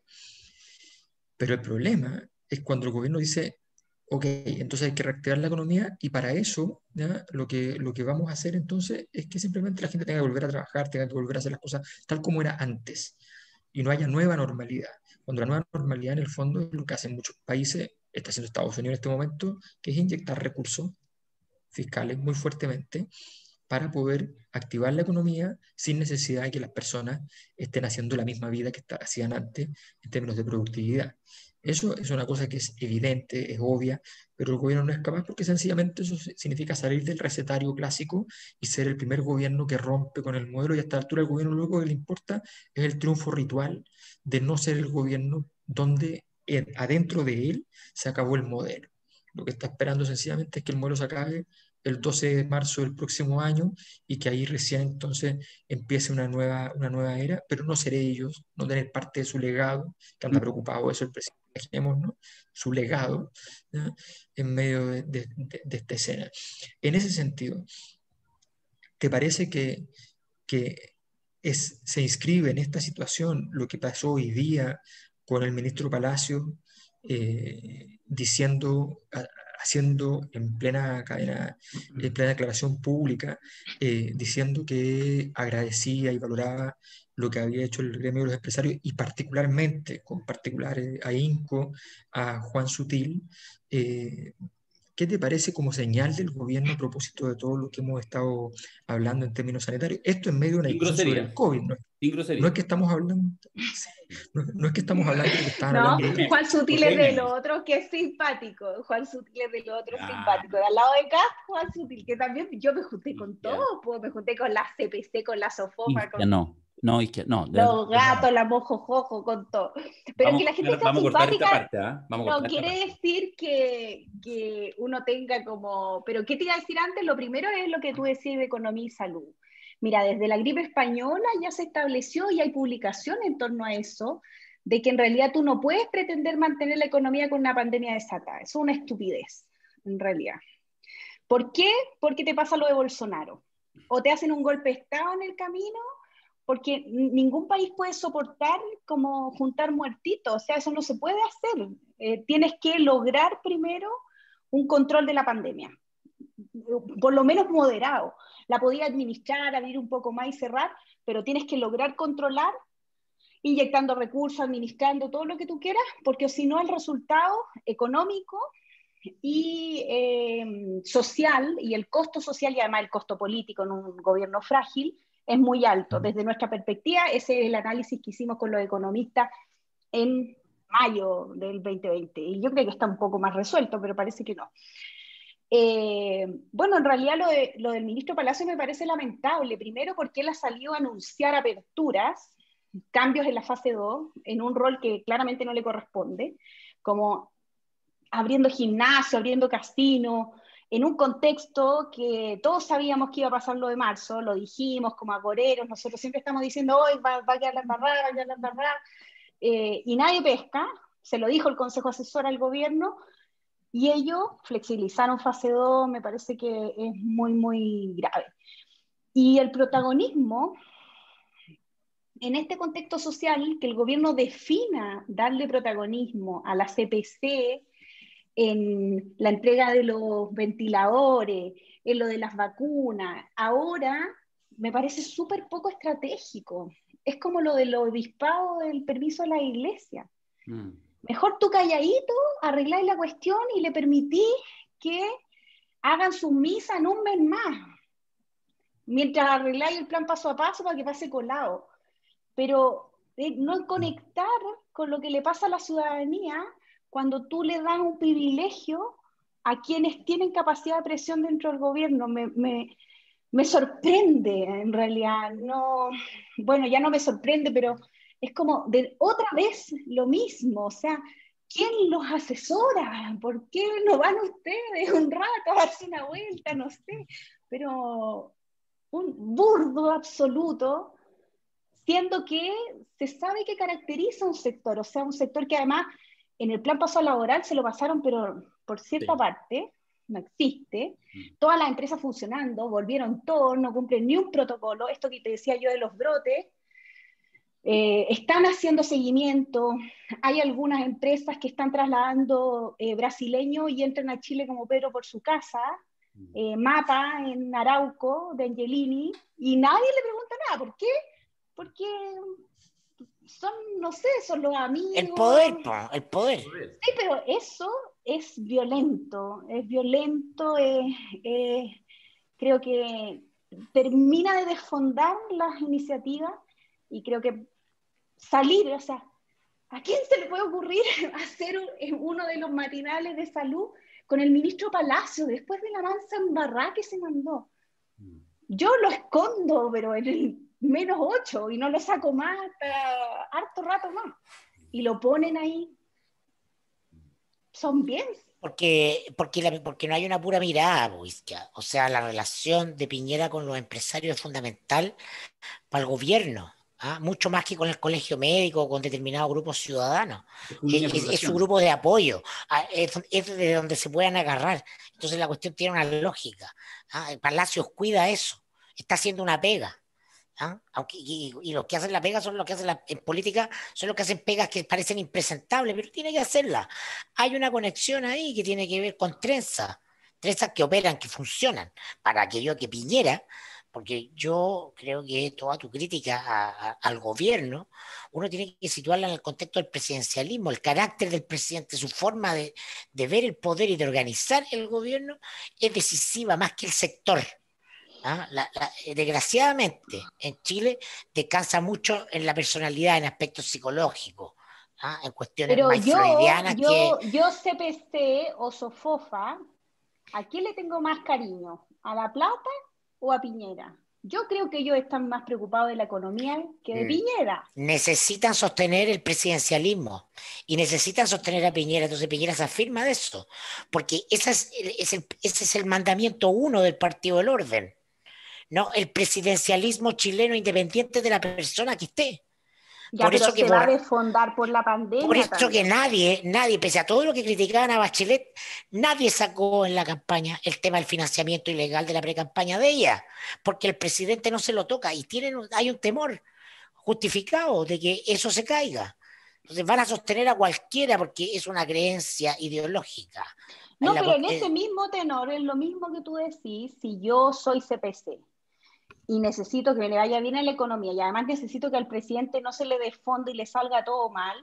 Pero el problema es cuando el gobierno dice, ok, entonces hay que reactivar la economía y para eso, ¿ya? Lo que, lo que vamos a hacer entonces es que simplemente la gente tenga que volver a trabajar, tenga que volver a hacer las cosas tal como era antes y no haya nueva normalidad. Cuando la nueva normalidad en el fondo es lo que hacen muchos países, está haciendo Estados Unidos en este momento, que es inyectar recursos fiscales muy fuertemente para poder activar la economía sin necesidad de que las personas estén haciendo la misma vida que hacían antes en términos de productividad. Eso es una cosa que es evidente, es obvia, pero el gobierno no es capaz porque sencillamente eso significa salir del recetario clásico y ser el primer gobierno que rompe con el modelo, y a esta altura el gobierno lo único que le importa es el triunfo ritual de no ser el gobierno donde eh, adentro de él se acabó el modelo. Lo que está esperando sencillamente es que el modelo se acabe el doce de marzo del próximo año y que ahí recién entonces empiece una nueva, una nueva era, pero no ser ellos, no tener parte de su legado, que anda preocupado eso el presidente, imaginemos, ¿no? Su legado, ¿ya? En medio de, de, de, de esta escena. En ese sentido, ¿te parece que, que es, se inscribe en esta situación lo que pasó hoy día con el ministro Palacio eh, diciendo, a, haciendo en plena cadena, en plena declaración pública, eh, diciendo que agradecía y valoraba lo que había hecho el gremio de los empresarios y particularmente, con particular eh, ahínco, a Juan Sutil? Eh, ¿Qué te parece como señal del gobierno a propósito de todo lo que hemos estado hablando en términos sanitarios? Esto en medio de una
Sin
discusión sobre
grosería.
el COVID, ¿no?
Sin
No
grosería.
es que estamos hablando, sí, no, no es que estamos hablando de lo que estaban
No,
hablando otros.
Juan Sutil
Ok,
es de
memes.
lo otro que es simpático. Juan Sutil es de lo otro
Ya,
simpático. De al lado de acá, Juan Sutil, que también yo me junté con todo,
ya.
pues me junté con la C P C, con la Sofoma,
Isquia,
con
no. No, Isquia, no. De verdad,
los
de verdad.
gatos, la mojojojo, con todo. Pero que
Vamos,
la gente sea
vamos a cortar
simpática
esta parte, ¿ah? Vamos a
no
cortar esta
quiere
parte.
decir que, que uno tenga como... Pero ¿qué te iba a decir antes? Lo primero es lo que tú decís de economía y salud. Mira, desde la gripe española ya se estableció y hay publicación en torno a eso, de que en realidad tú no puedes pretender mantener la economía con una pandemia desatada. Eso es una estupidez, en realidad. ¿Por qué? Porque te pasa lo de Bolsonaro. O te hacen un golpe de Estado en el camino, porque ningún país puede soportar como juntar muertitos. O sea, eso no se puede hacer. Eh, tienes que lograr primero un control de la pandemia, por lo menos moderado. La podía administrar, abrir un poco más y cerrar, pero tienes que lograr controlar, inyectando recursos, administrando todo lo que tú quieras, porque si no el resultado económico y eh, social, y el costo social y además el costo político en un gobierno frágil, es muy alto. Desde nuestra perspectiva, ese es el análisis que hicimos con los economistas en mayo del veinte veinte, y yo creo que está un poco más resuelto, pero parece que no. Eh, bueno, en realidad lo, de, lo del ministro Palacio me parece lamentable, primero porque él ha salido a anunciar aperturas, cambios en la fase dos, en un rol que claramente no le corresponde, como abriendo gimnasio, abriendo casino, en un contexto que todos sabíamos que iba a pasar lo de marzo, lo dijimos como agoreros, nosotros siempre estamos diciendo, hoy va, va a quedar la embarrada, va a quedar la embarrada, eh, y nadie pesca, se lo dijo el Consejo Asesor al gobierno, y ellos flexibilizaron fase dos, me parece que es muy, muy grave. Y el protagonismo, en este contexto social, que el gobierno defina darle protagonismo a la C P C, en la entrega de los ventiladores, en lo de las vacunas, ahora me parece súper poco estratégico. Es como lo del obispado del permiso a la iglesia. Mm. Mejor tú calladito, arregláis la cuestión y le permitís que hagan su misa en un mes más, mientras arregláis el plan paso a paso para que pase colado. Pero eh, no conectar con lo que le pasa a la ciudadanía cuando tú le das un privilegio a quienes tienen capacidad de presión dentro del gobierno. Me, me, me sorprende, en realidad. No, bueno, ya no me sorprende, pero es como de otra vez lo mismo. O sea, ¿quién los asesora? ¿Por qué no van ustedes un rato a darse una vuelta? No sé, pero un burdo absoluto, siendo que se sabe que caracteriza un sector, o sea, un sector que además en el plan paso laboral se lo pasaron, pero por cierta
Sí.
parte no existe, todas las empresas funcionando, volvieron todos, no cumplen ni un protocolo, esto que te decía yo de los brotes, eh, están haciendo seguimiento, hay algunas empresas que están trasladando eh, brasileños y entran a Chile como Pedro por su casa, eh, Mapa en Arauco, de Angelini, y nadie le pregunta nada, ¿por qué? Porque son, no sé, son los amigos.
El poder, po, el poder.
Sí, pero eso es violento, es violento, eh, eh, creo que termina de desfondar las iniciativas y creo que salir, o sea, ¿a quién se le puede ocurrir hacer uno de los matinales de salud con el ministro Palacio después de la mansa embarrada que se mandó? Yo lo escondo, pero en el menos ocho y no lo saco más hasta harto rato más. Y lo ponen ahí. Son bien.
Porque, porque, la, porque no hay una pura mirada, pues, o sea, la relación de Piñera con los empresarios es fundamental para el gobierno, ¿ah? Mucho más que con el colegio médico o con determinados grupos ciudadanos.
Es,
Es, es, es su grupo de apoyo, es, es de donde se puedan agarrar. Entonces la cuestión tiene una lógica, ¿ah? El Palacios cuida eso, está haciendo una pega. ¿Ah? Aunque, y, y los que hacen la pega son los que hacen la, en política, son los que hacen pegas que parecen impresentables, pero tiene que hacerla. Hay una conexión ahí que tiene que ver con trenzas, trenzas que operan, que funcionan, para aquello que Piñera, porque yo creo que toda tu crítica a, a, al gobierno, uno tiene que situarla en el contexto del presidencialismo, el carácter del presidente, su forma de, de ver el poder y de organizar el gobierno es decisiva más que el sector. ¿Ah? La, la, desgraciadamente en Chile descansa mucho en la personalidad, en aspectos psicológicos, ¿ah? En cuestiones
Pero
más
yo,
freudianas
yo,
que...
yo C P C o Sofofa, ¿a quién le tengo más cariño? ¿A La Plata o a Piñera? Yo creo que ellos están más preocupados de la economía que de Piñera.
Necesitan sostener el presidencialismo y necesitan sostener a Piñera, entonces Piñera se afirma de eso, porque ese es, es el, ese es el mandamiento uno del Partido del Orden. ¿No? El presidencialismo chileno independiente de la persona que esté.
Ya,
por
pero
eso
se
que
va
por,
a desfondar por la pandemia.
Por eso
también.
que nadie, nadie, pese a todo lo que criticaban a Bachelet, nadie sacó en la campaña el tema del financiamiento ilegal de la precampaña de ella, porque el presidente no se lo toca y tienen, hay un temor justificado de que eso se caiga. Entonces van a sostener a cualquiera porque es una creencia ideológica.
No,
la,
pero en
eh,
ese mismo tenor, es lo mismo que tú decís, si yo soy C P C y necesito que me le vaya bien en la economía y además necesito que al presidente no se le desfonde y le salga todo mal,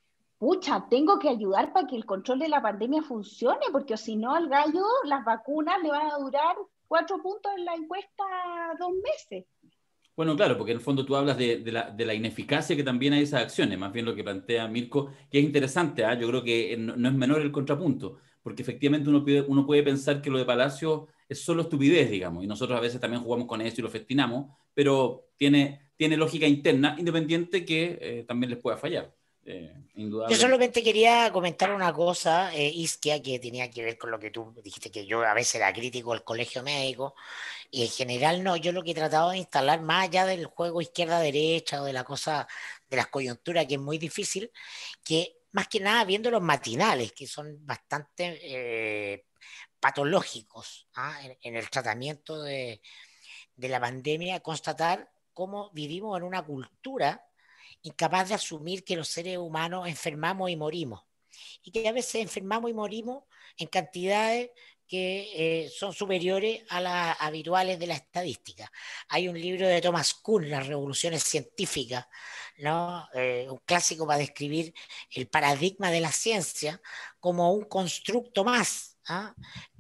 pucha, tengo que ayudar para que el control de la pandemia funcione, porque si no al gallo las vacunas le van a durar cuatro puntos en la encuesta dos meses.
Bueno, claro, porque en el fondo tú hablas de, de, la, de la ineficacia que también hay esas acciones, más bien lo que plantea Mirko, que es interesante, ¿eh? Yo creo que no, no es menor el contrapunto, porque efectivamente uno, pide, uno puede pensar que lo de Palacio es solo estupidez, digamos, y nosotros a veces también jugamos con eso y lo festinamos, pero tiene, tiene lógica interna, independiente que eh, también les pueda fallar. Eh,
yo solamente quería comentar una cosa, eh, Isquia, que tenía que ver con lo que tú dijiste, que yo a veces era crítico del colegio médico, y en general no, yo lo que he tratado de instalar, más allá del juego izquierda-derecha o de la cosa, de las coyunturas, que es muy difícil, que más que nada viendo los matinales, que son bastante eh, patológicos, ¿ah? en, en el tratamiento de, de la pandemia, constatar cómo vivimos en una cultura incapaz de asumir que los seres humanos enfermamos y morimos, y que a veces enfermamos y morimos en cantidades que eh, son superiores a las habituales de la estadística. Hay un libro de Thomas Kuhn, Las revoluciones científicas, ¿no? Eh, un clásico para describir el paradigma de la ciencia como un constructo más, ¿ah?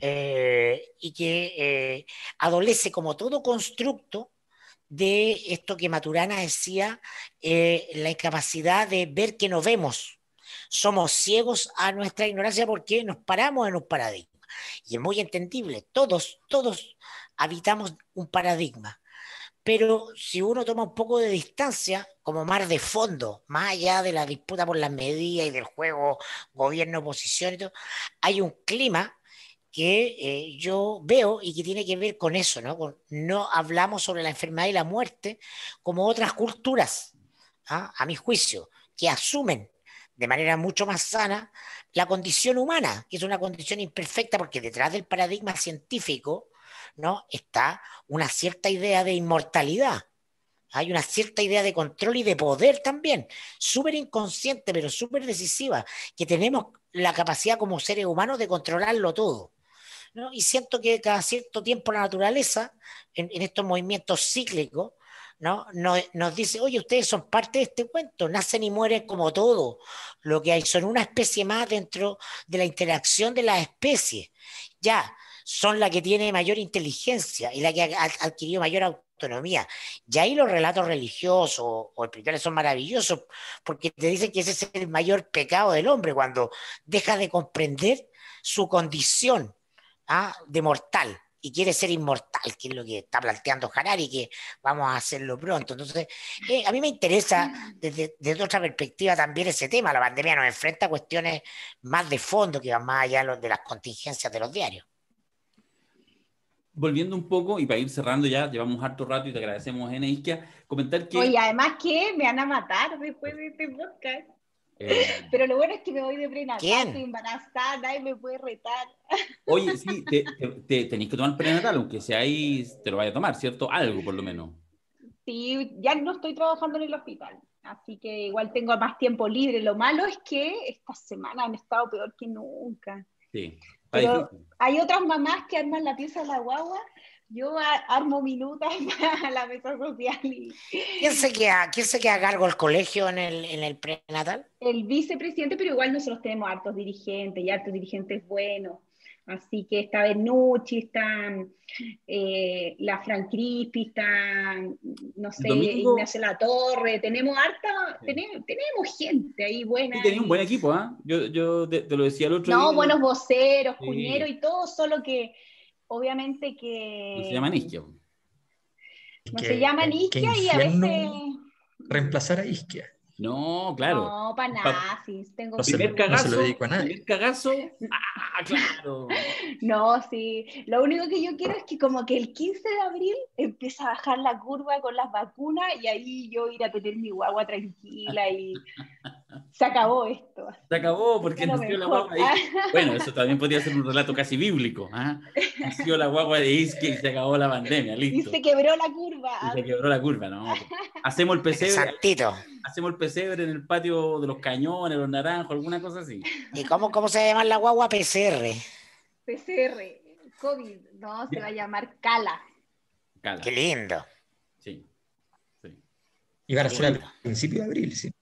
eh, y que eh, adolece como todo constructo de esto que Maturana decía, eh, la incapacidad de ver que no vemos. Somos ciegos a nuestra ignorancia porque nos paramos en un paradigma. Y es muy entendible, todos, todos habitamos un paradigma, pero si uno toma un poco de distancia, como más de fondo, más allá de la disputa por las medidas y del juego gobierno-oposición y todo, hay un clima que eh, yo veo y que tiene que ver con eso, ¿no? Con- no hablamos sobre la enfermedad y la muerte como otras culturas, ¿ah? A mi juicio, que asumen de manera mucho más sana la condición humana, que es una condición imperfecta, porque detrás del paradigma científico, ¿no? Está una cierta idea de inmortalidad. Hay una cierta idea de control y de poder también, súper inconsciente, pero súper decisiva, que tenemos la capacidad como seres humanos de controlarlo todo, ¿no? Y siento que cada cierto tiempo la naturaleza, en, en estos movimientos cíclicos, ¿no? Nos, nos dice, oye, ustedes son parte de este cuento, nacen y mueren como todo. Lo que hay son una especie más dentro de la interacción de las especies. Ya, son la que tiene mayor inteligencia y la que ha, ha adquirido mayor autonomía. Y ahí los relatos religiosos o espirituales son maravillosos porque te dicen que ese es el mayor pecado del hombre cuando deja de comprender su condición, ¿ah? De mortal y quiere ser inmortal, que es lo que está planteando Harari, que vamos a hacerlo pronto. Entonces, eh, a mí me interesa desde, desde otra perspectiva también ese tema. La pandemia nos enfrenta a cuestiones más de fondo que van más allá de, los, de las contingencias de los diarios.
Volviendo un poco, y para ir cerrando ya, llevamos harto rato y te agradecemos, Ena Isquia, comentar que...
Oye, además que me van a matar después de este podcast.
Eh,
Pero lo bueno es que me voy de prenatal,
¿Quién?
estoy embarazada, nadie me puede retar.
Oye, sí, te, te, te tenéis que tomar prenatal, aunque sea ahí, te lo vaya a tomar, ¿cierto? Algo, por lo menos.
Sí, ya no estoy trabajando en el hospital, así que igual tengo más tiempo libre. Lo malo es que esta semana han estado peor que nunca.
Sí, está
Pero
difícil.
hay otras mamás que arman la pieza de la guagua. Yo armo minutas para la mesa social. Y...
¿Quién se queda, quién se queda a cargo del colegio en el, en el prenatal?
El vicepresidente, pero igual nosotros tenemos hartos dirigentes y hartos dirigentes buenos. Así que está Bernucci, está eh, la Fran Crispi, está, no
El
sé,
domingo,
Ignacio Latorre. Tenemos harta,
sí,
tenemos, tenemos gente ahí
sí,
buena.
tenía un buen
Y,
equipo, ¿ah? Yo, yo te, te lo decía el otro
no,
día.
buenos voceros, cuñeros
Sí,
y todo, solo que obviamente
no se
que
llama Isquia.
no se
Qué,
llaman
qué
isquia y a veces
ingenio reemplazar a Isquia.
No, claro.
no, para
Pa-
nada, sí, tengo
No se,
primer
súper
no
buenos.
se lo
cagazo,
dedico a nadie.
primer cagazo. Ah, claro.
No, sí, lo único que yo quiero es que como que el quince de abril empiece a bajar la curva con las vacunas y ahí yo ir a tener mi guagua tranquila y se acabó esto.
Se acabó
Eso
porque
es lo
nació la
mejor.
guagua de Isquia. Bueno, eso también podría ser un relato casi bíblico. ¿Ah? Nació la guagua de Isquia y se acabó la pandemia,
Y
listo.
se quebró la curva.
Y se quebró la curva, ¿no? Hacemos el
El
pesebre,
santito.
hacemos el pesebre en el patio de los Cañones, los Naranjos, alguna cosa así.
¿Y cómo, cómo se llama la guagua? P C R.
P C R, COVID, no, se va a llamar Cala.
Cala,
Qué lindo,
sí, sí.
Y van
qué
a ser a
lindo.
principios de abril, sí.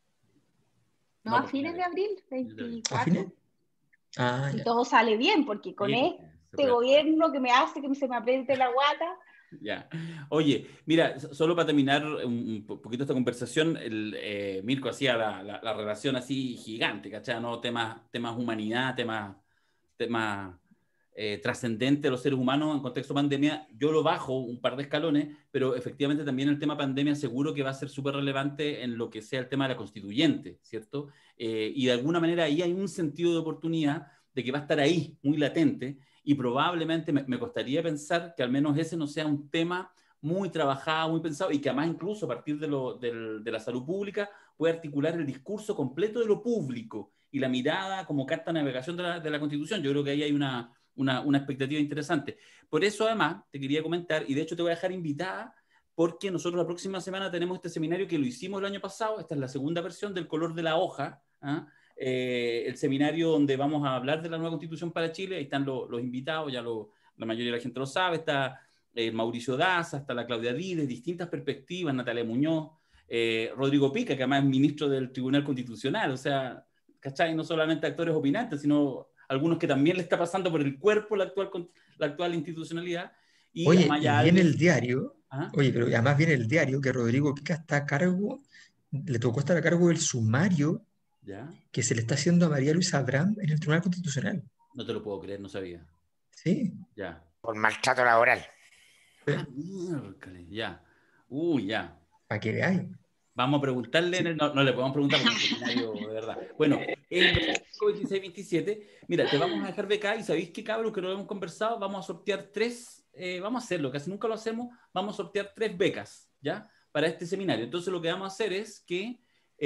No,
No,
a
pues
fines de
finales.
abril,
¿A fines?
veinticuatro.
Ah,
Y
ya.
todo sale bien, porque con
Sí, porque se
este
puede-
gobierno que me hace que se me apriete la guata.
Ya. Oye, mira, s- solo para terminar un, un po- poquito esta conversación, el, eh, Mirko hacía la, la- la relación así gigante, ¿cachai? ¿No? Temas, temas humanidad, temas, temas eh, trascendentes de los seres humanos en contexto pandemia. Yo lo bajo un par de escalones, pero efectivamente también el tema pandemia seguro que va a ser súper relevante en lo que sea el tema de la constituyente, ¿cierto? Eh, y de alguna manera ahí hay un sentido de oportunidad de que va a estar ahí, muy latente, y probablemente me, me costaría pensar que al menos ese no sea un tema muy trabajado, muy pensado, y que además incluso a partir de, lo, del, de la salud pública puede articular el discurso completo de lo público y la mirada como carta de navegación de la, de la Constitución. Yo creo que ahí hay una, una, una expectativa interesante. Por eso además te quería comentar, y de hecho te voy a dejar invitada, porque nosotros la próxima semana tenemos este seminario que lo hicimos el año pasado, esta es la segunda versión del color de la hoja, ¿ah? Eh, el seminario donde vamos a hablar de la nueva Constitución para Chile. Ahí están lo, los invitados, ya lo, la mayoría de la gente lo sabe, está eh, Mauricio Daza, está la Claudia Dides, distintas perspectivas, Natalia Muñoz, eh, Rodrigo Pica, que además es ministro del Tribunal Constitucional, o sea, ¿cachai? No solamente actores opinantes, sino algunos que también le está pasando por el cuerpo la actual, la actual institucionalidad, y
Oye,
Amaya
y viene
Alves.
el diario,
¿Ah?
oye, pero además viene el diario que Rodrigo Pica está a cargo, le tocó estar a cargo del sumario
¿Ya?
que se le está haciendo a María Luisa Abraham en el Tribunal Constitucional.
No te lo puedo creer, no sabía.
Sí.
Ya.
Por maltrato laboral.
Sí.
Ah, miércoles, ya. Uy, ya.
Para que veáis.
Vamos a preguntarle,
Sí.
en el- no, no le podemos preguntar porque es un seminario de verdad. Bueno, es el veinticinco, veintiséis, veintisiete. Mira, te vamos a dejar becada y ¿sabéis qué, cabros? Que no lo hemos conversado. Vamos a sortear tres, eh, vamos a hacerlo, casi nunca lo hacemos. Vamos a sortear tres becas, ¿ya? Para este seminario. Entonces lo que vamos a hacer es que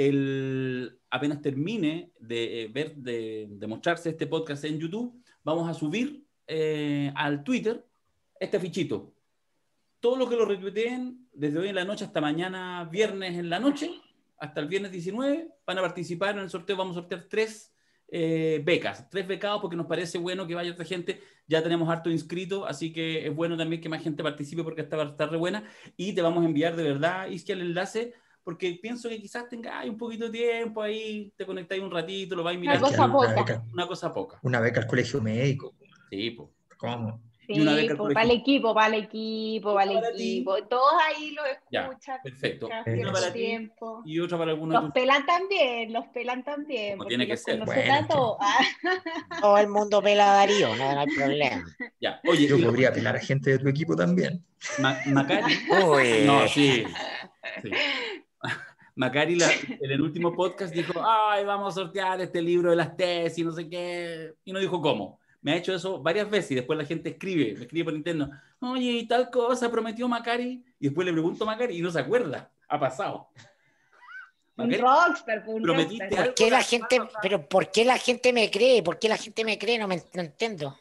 el, apenas termine de eh, ver, de, de mostrarse este podcast en YouTube, vamos a subir eh, al Twitter este afichito. Todo lo que lo retuiteen desde hoy en la noche hasta mañana viernes en la noche, hasta el viernes diecinueve, van a participar en el sorteo. Vamos a sortear tres eh, becas, tres becados, porque nos parece bueno que vaya otra gente. Ya tenemos harto inscrito, así que es bueno también que más gente participe porque esta va a estar re buena. Y te vamos a enviar de verdad, Isquia, el enlace, porque pienso que quizás tengáis un poquito de tiempo ahí, te conectáis un ratito, lo vais
Una
mirando.
cosa
Una
poca.
beca,
Una cosa poca.
una beca al colegio médico.
Sí, pues.
¿Cómo?
Y una
Sí,
beca al
pues,
colegio.
para el equipo, para el equipo, para el
Para ti.
equipo. Todos ahí lo
Ya,
escuchan.
perfecto.
Cada
Una
cierto
para ti.
tiempo.
Y otra para alguno de
Los
tus...
pelan también, los pelan también.
Como
Porque
tiene que
los
ser.
con
Bueno,
nosotras
es que-
todos. Ah,
Todo el mundo pela a Darío, no, no hay problema.
Ya, oye,
Yo
y la
podría
última,
apelar a gente de tu equipo también.
Ma- Macari.
Uy,
No, sí. sí. Macari la- en el último podcast dijo, ay, vamos a sortear este libro de las tesis, no sé qué, y no dijo cómo. Me ha hecho eso varias veces y después la gente escribe, me escribe por interno, oye, y tal cosa prometió Macari, y después le pregunto a Macari y no se acuerda, ha pasado.
un
Macari,
rockstar, pues, un
prometiste
rockstar.
algo.
¿por qué la gente, pero por qué la gente me cree? ¿Por qué la gente me cree? No me no entiendo.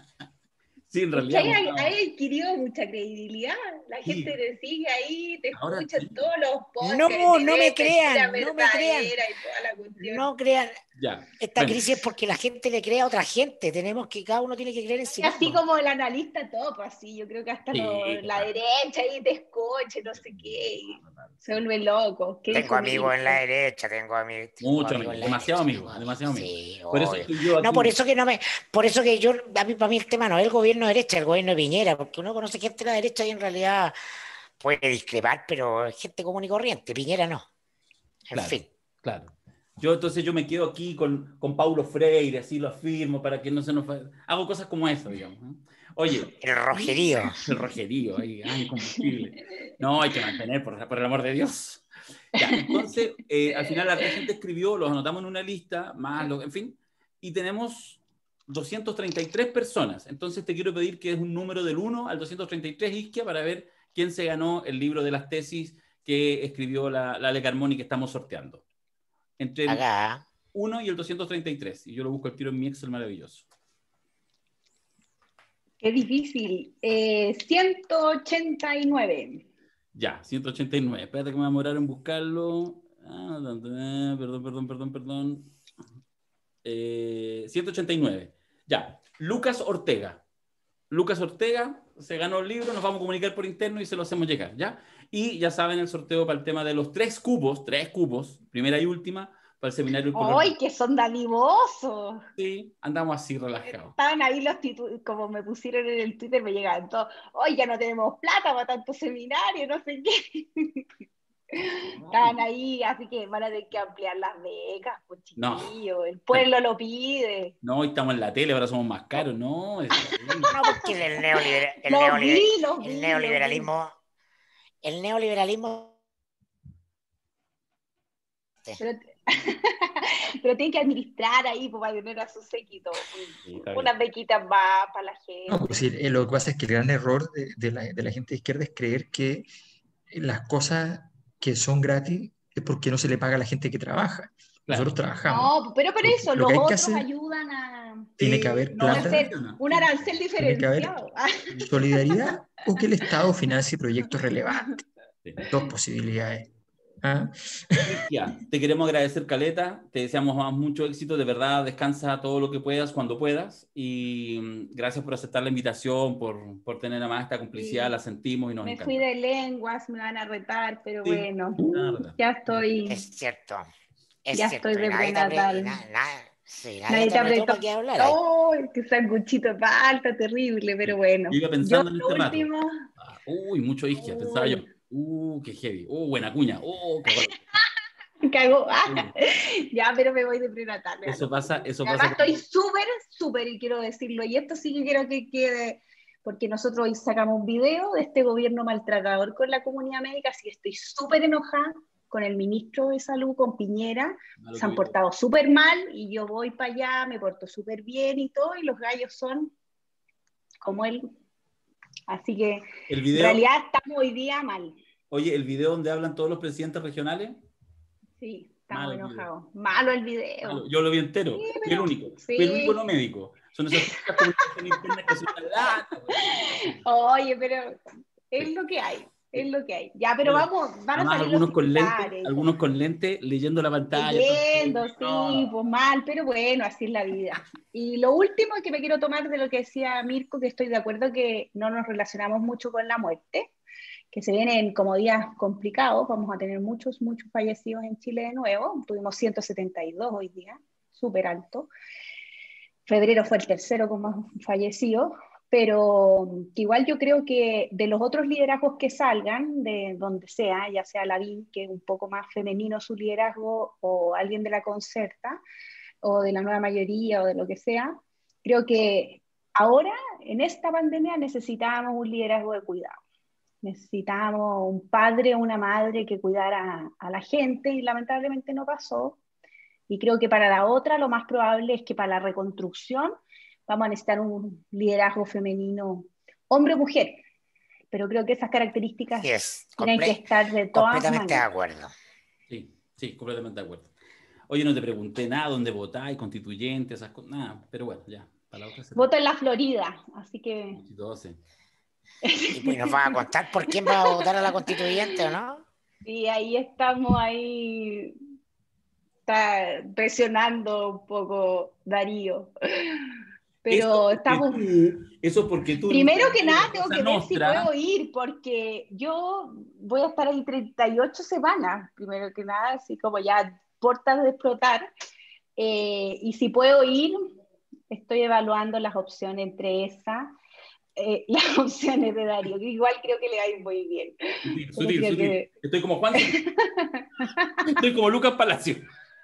Sí, en
Es que
realidad.
hay,
no.
hay adquirido mucha credibilidad. La
Sí.
gente te sigue ahí, te
Ahora
escucha
sí.
en todos los podcasts.
No,
te
no
ve
me
mentira
crean, no me crean.
verdadera y toda la cuestión.
No crean.
Ya.
Esta
Bueno,
crisis es porque la gente le cree a otra gente. Tenemos que, cada uno tiene que creer en sí
Así
mismo.
como el analista top, así, yo creo que hasta
Sí,
lo- la
total.
derecha ahí te escucha, no sé qué, y se vuelve loco. ¿Qué
Tengo
dijo
amigos en la
Mirko?
derecha, tengo amigos. tengo
mucho
amigos
amigo,
en la
demasiado
derecha,
amigo,
tengo
demasiado amigo.
Sí,
Por eso
obvio.
estoy yo aquí.
No, por eso que no me, por eso que yo, a mí, para mí el tema no es el gobierno de derecha, el gobierno de Piñera, porque uno conoce gente de la derecha y en realidad puede discrepar, pero es gente común y corriente, Piñera no. En
Claro.
fin.
Claro. Yo entonces yo me quedo aquí con, con Paulo Freire, así lo afirmo para que no se nos... fa- Hago cosas como eso, digamos. ¿no? Oye,
El rojerío.
el rojerío, ahí, ah, incombustible. No, hay que mantener, por, por el amor de Dios. Ya, entonces, eh, al final la gente escribió, los anotamos en una lista, más, lo, en fin, y tenemos doscientas treinta y tres personas. Entonces te quiero pedir que es un número del uno al doscientos treinta y tres, Isquia, para ver quién se ganó el libro de las tesis que escribió la, la Ale Carmoni que estamos sorteando. Entre el
Acá.
uno y el doscientos treinta y tres. Y yo lo busco al tiro en mi Excel maravilloso.
Qué difícil. Eh, ciento ochenta y nueve.
Ya, ciento ochenta y nueve. Espérate que me voy a demorar en buscarlo. Ah, perdón, perdón, perdón, perdón. Eh, ciento ochenta y nueve. Ya, Lucas Ortega. Lucas Ortega se ganó el libro, nos vamos a comunicar por interno y se lo hacemos llegar, ¿ya? Y ya saben el sorteo para el tema de los tres cupos, tres cupos, primera y última, para el seminario El Color.
¡Ay, que son dadivosos!
Sí, andamos así relajados.
Estaban ahí los títulos, como me pusieron en el Twitter, me llegaban todos, hoy ya no tenemos plata para tanto seminario, no sé qué. Estaban ahí, así que van a tener que ampliar las becas, pues
No.
chiquillo, el pueblo lo pide.
No, hoy estamos en la tele, ahora somos más caros, no. Es
No, porque el, neoliber, el,
Lo
neoliber,
vi, lo vi,
el
lo
neoliberalismo. El neoliberalismo.
Pero, pero tienen que administrar ahí pues, para tener a su séquito.
Sí, está bien.
Unas bequitas más para la gente.
No, pues sí, eh, lo que pasa es que el gran error de, de la, de la gente de izquierda es creer que las cosas que son gratis es porque no se le paga a la gente que trabaja.
Claro.
Nosotros trabajamos.
No, pero por
Lo-
eso,
lo
los
que hay que
otros
hacer-
ayudan a
Tiene que haber
no
plata,
hacer un arancel
Tiene que haber-
diferenciado.
solidaridad o que el Estado financie proyectos relevantes.
Sí.
Dos posibilidades. ¿Ah?
Ya, te queremos agradecer, Caleta, te deseamos más mucho éxito, de verdad, descansa todo lo que puedas cuando puedas y mm, gracias por aceptar la invitación, por, por tener además esta complicidad,
Sí.
la sentimos y nos
Me
encanta.
fui de lenguas, me van a retar, pero
Sí.
bueno,
La verdad.
ya estoy.
Es cierto. Es
Ya
cierto.
estoy
y
de
nadie te apre-
prenatal.
y na- na- sí, nadie
Nadie
te
te
apretó
apretó.
para que hablara.
¡Oh! Que sanguchito de palta, terrible, pero bueno.
Yo iba pensando en
Yo,
este
lo
rato.
último,
Ah, uy, mucho isquia, pensaba yo. Uh, qué heavy. Uh, buena cuña. Uh, qué bueno.
cago. Ah, ya, pero me voy de prenatal.
Eso pasa, eso
Además
pasa.
estoy súper, súper, y quiero decirlo, y esto sí que quiero que quede porque nosotros hoy sacamos un video de este gobierno maltratador con la comunidad médica, así que estoy súper enojada con el ministro de Salud, con Piñera, se han portado súper mal y yo voy para allá, me porto súper bien y todo, y los gallos son como él. Así que
el video,
en realidad estamos hoy día mal.
Oye, ¿el video donde hablan todos los presidentes regionales?
Sí, estamos
Malo
enojados.
Video.
Malo el video.
Malo. Yo lo vi entero, sí, pero... fui el único, sí. Fui el único no médico. Son esas comunicaciones internas que son una lata.
Oye, pero es lo que hay. Es lo que hay. Ya, pero bueno, vamos, van a salir
algunos
los
con lentes, algunos con lentes leyendo la pantalla.
Leyendo, sí, no. Pues mal, pero bueno, así es la vida. Y lo último que me quiero tomar de lo que decía Mirko, que estoy de acuerdo que no nos relacionamos mucho con la muerte, que se vienen como días complicados, vamos a tener muchos, muchos fallecidos en Chile de nuevo, tuvimos ciento setenta y dos hoy día, súper alto. Febrero fue el tercero con más fallecidos. Pero igual yo creo que de los otros liderazgos que salgan, de donde sea, ya sea Lavín, que es un poco más femenino su liderazgo, o alguien de la Concerta, o de la Nueva Mayoría, o de lo que sea, creo que ahora, en esta pandemia, necesitábamos un liderazgo de cuidado. Necesitábamos un padre o una madre que cuidara a la gente, y lamentablemente no pasó. Y creo que para la otra, lo más probable es que para la reconstrucción, vamos a necesitar un liderazgo femenino, hombre o mujer, pero creo que esas características
sí es,
tienen que estar de todas
completamente
maneras.
de acuerdo.
Sí, sí, completamente de acuerdo. Oye, no te pregunté nada, dónde votáis, constituyente, esas cosas, nada, pero bueno, ya. Para la otra
voto en la Florida, así que...
doce.
¿Y pues nos vas a contar por quién va a votar a la constituyente o no?
Sí, ahí estamos, ahí está presionando un poco Darío. Pero
eso
estamos...
Tú, eso porque tú...
Primero que nada tengo que ver
Nostra.
si puedo ir, porque yo voy a estar ahí treinta y ocho semanas, primero que nada, así como ya puertas de explotar. Eh, y si puedo ir, estoy evaluando las opciones entre esas, eh, las opciones de Darío, que igual creo que le va a ir muy bien.
Sutil, sutil, sutil.
Que...
Estoy como Juan. Estoy como Lucas Palacio.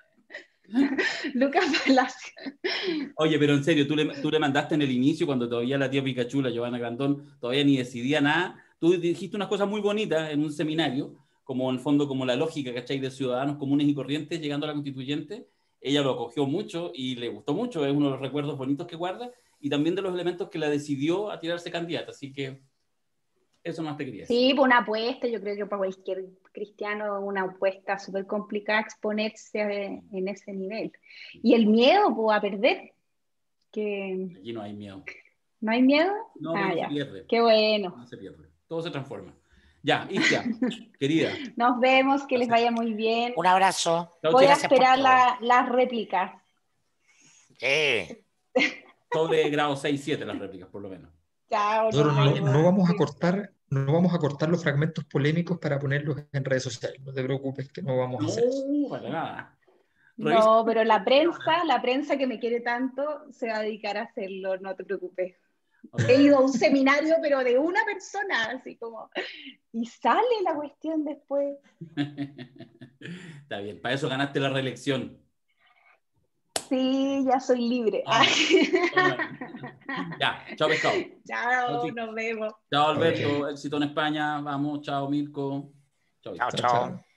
Lucas Palacio.
Oye, pero en serio, tú le, tú le mandaste en el inicio, cuando todavía la tía Pikachu, la Giovanna Grandón, todavía ni decidía nada. Tú dijiste unas cosas muy bonitas en un seminario, como en el fondo, como la lógica, ¿cachai? De ciudadanos comunes y corrientes llegando a la constituyente. Ella lo acogió mucho y le gustó mucho, es uno de los recuerdos bonitos que guarda, y también de los elementos que la decidió a tirarse candidata. Así que eso más te quería decir.
Sí, pues una apuesta, yo creo que para cualquier cristiano una apuesta súper complicada exponerse en ese nivel. Y el miedo, pues, a perder. Que...
Aquí no hay miedo.
¿No hay miedo?
No,
ah,
no
ya.
se pierde.
Qué bueno.
No se pierde. Todo se transforma. Ya, Istia, querida.
Nos vemos, que les vaya muy bien.
Un abrazo.
Voy a esperar la, las réplicas.
Sí.
Sobre grado seis siete las réplicas, por lo menos.
Chao.
No, no, no vamos a cortar, no vamos a cortar los fragmentos polémicos para ponerlos en redes sociales. No te preocupes que no vamos a hacer eso.
No, para nada.
No, pero la prensa, la prensa que me quiere tanto, se va a dedicar a hacerlo, no te preocupes. Okay. He ido a un seminario, pero de una persona, así como, y sale la cuestión después.
Está bien, para eso ganaste la reelección.
Sí, ya soy libre.
Ah, ya, chao pescado.
Chao, nos vemos.
Chao Alberto, okay. Éxito en España, vamos, chao Mirko.
Chao, chao. chao.